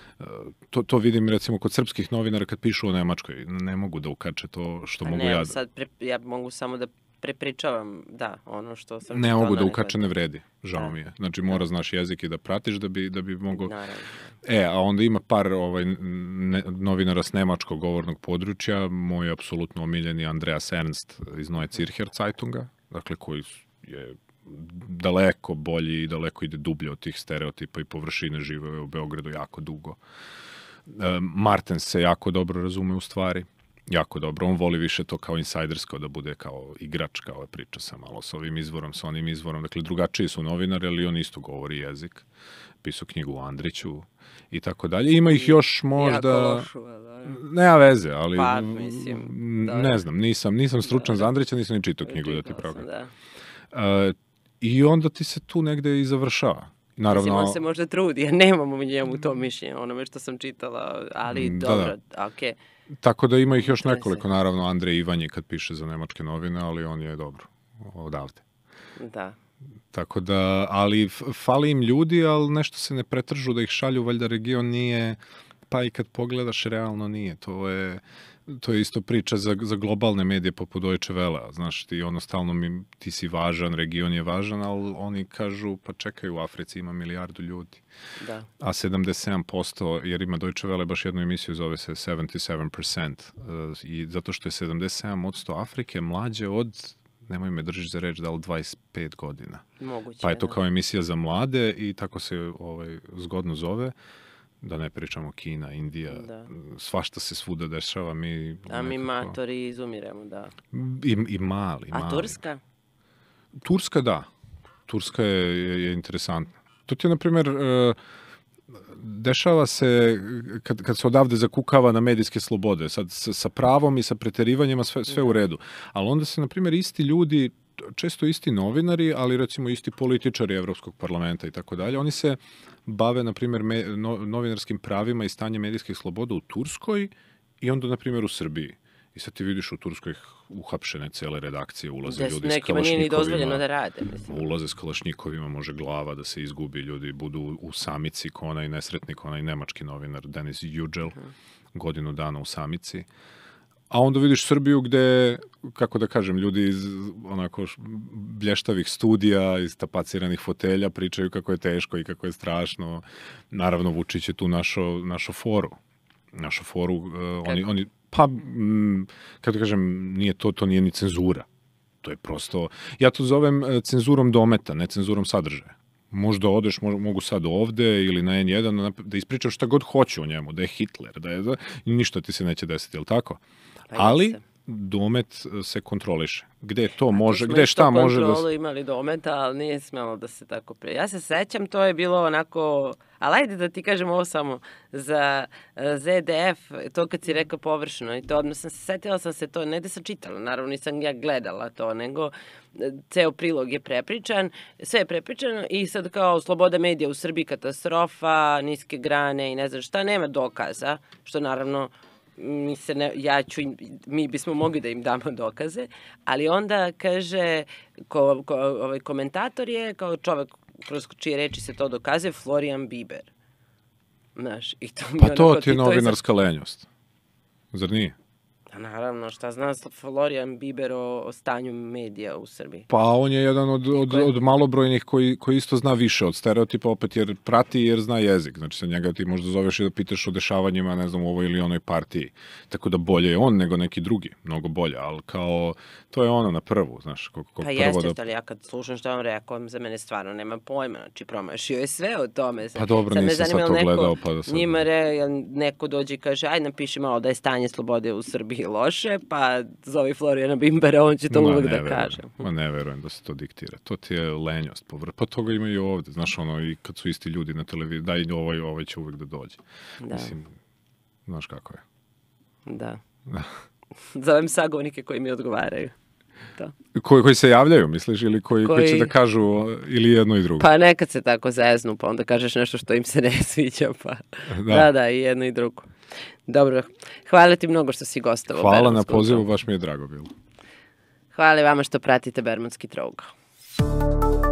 To, to vidim recimo kod srpskih novinara kad pišu o Nemačkoj. Ne mogu da ukače to što A mogu ne, ja da... Sad pre, ja mogu samo da prepričavam, da, ono što sam... Ne mogu da ukače ne vredi, žao da. mi je. Znači mora znaš jezik i da pratiš da bi, da bi mogo... Naravno. E, a onda ima par ovaj, ne, novinara s nemačkog govornog područja, moj apsolutno omiljeni Andreas Ernst iz Neue Zürcher Zeitunga, dakle koji je daleko bolji i daleko ide dublje od tih stereotipa i površine, žive u Beogradu jako dugo. E, Martens se jako dobro razume u stvari. Jako dobro. On voli više to kao insajdersko, da bude kao igrač, kao priča sa malo sa ovim izvorom, sa onim izvorom. Dakle, drugačiji su novinari, ali on isto govori jezik. Pisao knjigu o Andriću i tako dalje. Ima ih još možda... Jako lošu, da. Nema veze, ali... Pa, mislim... Da. Ne znam, nisam, nisam stručan da. za Andrića, nisam ni čitao knjigu, da ti pravo. Da. Uh, I onda ti se tu negde i završava. Naravno, mislim, on se možda trudi, ja nemam u njemu to mišljenje, onome što sam čitala, ali da, dobro, da. okej. Okay. Tako da ima ih još nekoliko, naravno, Andrej Ivanje kad piše za nemačke novine, ali on je dobro odavde. Da. Tako da, ali fali im ljudi, ali nešto se ne pretržu da ih šalju, valjda region nije, pa i kad pogledaš, realno nije. To je, to je isto priča za, za globalne medije poput Deutsche Welle. Znaš, ti ono stalno mi, ti si važan, region je važan, ali oni kažu, pa čekaj, u Africi ima milijardu ljudi. Da. A sedamdeset sedam posto, jer ima Deutsche Welle baš jednu emisiju, zove se sedamdeset sedam posto. I zato što je sedamdeset sedam posto Afrike mlađe od, nemoj me držiš za reč, da li dvadeset pet godina. Moguće, pa je to da. kao emisija za mlade i tako se ovaj, zgodno zove. Da ne pričamo Kina, Indija, Da. svašta se svuda dešava. Mi A mi nekako- matori izumiremo, da. I, i mali, A mali. Turska? Turska, da. Turska je, je, je interesantna. To ti je, na primjer, e, dešava se kad, kad se odavde zakukava na medijske slobode, sad sa, sa pravom i sa preterivanjima sve, sve u redu. Ali onda se, na primjer, isti ljudi, često isti novinari, ali recimo isti političari Evropskog parlamenta i tako dalje, oni se bave, na primjer, me, no, novinarskim pravima i stanjem medijskih sloboda u Turskoj i onda, na primjer, u Srbiji. I sad ti vidiš u Turskoj uhapšene cele redakcije, ulaze Da ljudi s nekima nije ni dozvoljeno da kalašnjikovima. rade, mislim. Ulaze s kalašnjikovima, može glava da se izgubi, ljudi budu u, u samici, ko onaj nesretnik, onaj nemački novinar Denis Yücel, godinu dana u samici. A onda vidiš Srbiju gde, kako da kažem, ljudi iz onako š- blještavih studija, iz tapaciranih fotelja pričaju kako je teško i kako je strašno. Naravno, Vučić je tu našo, našo foru. Našo foru, uh, oni, oni, pa, mm, kako da kažem, nije to, to nije ni cenzura. To je prosto, ja to zovem e, cenzurom dometa, ne cenzurom sadržaja. Možda odeš, mo- mogu sad ovde ili na en jedan nap- da ispričam šta god hoću o njemu, da je Hitler, da je, da, i ništa ti se neće desiti, jel tako? Pa Ali jeste. domet e, se kontroliše. Gde to Tu može, smo gde isto šta može da kontrolu se... imali dometa, ali nije smelo da se tako pre. Ja se sećam, to je bilo onako, ali ajde da ti kažem ovo samo, za eh, Z D F, to kad si rekao površno, i to odmah sam se setila sam se to, ne da sam čitala, naravno nisam ja gledala to, nego eh, ceo prilog je prepričan, sve je prepričano i sad kao sloboda medija u Srbiji katastrofa, niske grane i ne znam šta, nema dokaza, što naravno mi se ne, ja ću, im- mi bismo mogli da im damo dokaze, ali onda kaže, ko, ko, ovaj komentator je kao čovek kroz čije reči se to dokazuje, Florian Bieber. Znaš, i to mi Pa to onako- ti je i to sad- novinarska lenjost. Zar nije? A naravno, šta zna Florian Bieber o, o stanju medija u Srbiji? Pa on je jedan od, od, Ko je? od malobrojnih koji, koji isto zna više od stereotipa, opet jer prati jer zna jezik. Znači sa njega ti možda zoveš i da pitaš o dešavanjima, ne znam, u ovoj ili onoj partiji. Tako da bolje je on nego neki drugi, mnogo bolje, ali kao, to je ono na prvu, znaš, ko, ko Pa prvo jeste, da... ali ja kad slušam šta on rekao, za mene stvarno nema pojma, znači promašio je sve o tome. Pa dobro, Sad me nisam zanima sad to jel neko gledao, pa da sad- Njima re, jel neko dođe i kaže, aj napiši malo da je stanje slobode u Srbiji loše, pa zovi Florijana Bimbera, on će to Ma, uvek ne da verujem. kaže. Ma ne verujem da se to diktira. To ti je lenjost. Po vr- Pa toga ima i ovde. Znaš, ono, i kad su isti ljudi na televiziji, daj ovaj, ovaj će uvek da dođe. Da, Mislim, znaš kako je. da. Da. Zovem sagovornike koji mi odgovaraju. To. Koji, koji se javljaju, misliš, ili koji, koji... će Koji- da kažu o, ili jedno i drugo? Pa nekad se tako zeznu, pa onda kažeš nešto što im se ne sviđa, pa Da. da, da, i jedno i drugo. Dobro, hvala ti mnogo što si gostovao. u Hvala na Bermudskom pozivu, trougu. baš mi je drago bilo. Hvala i vama što pratite Bermudski trougao.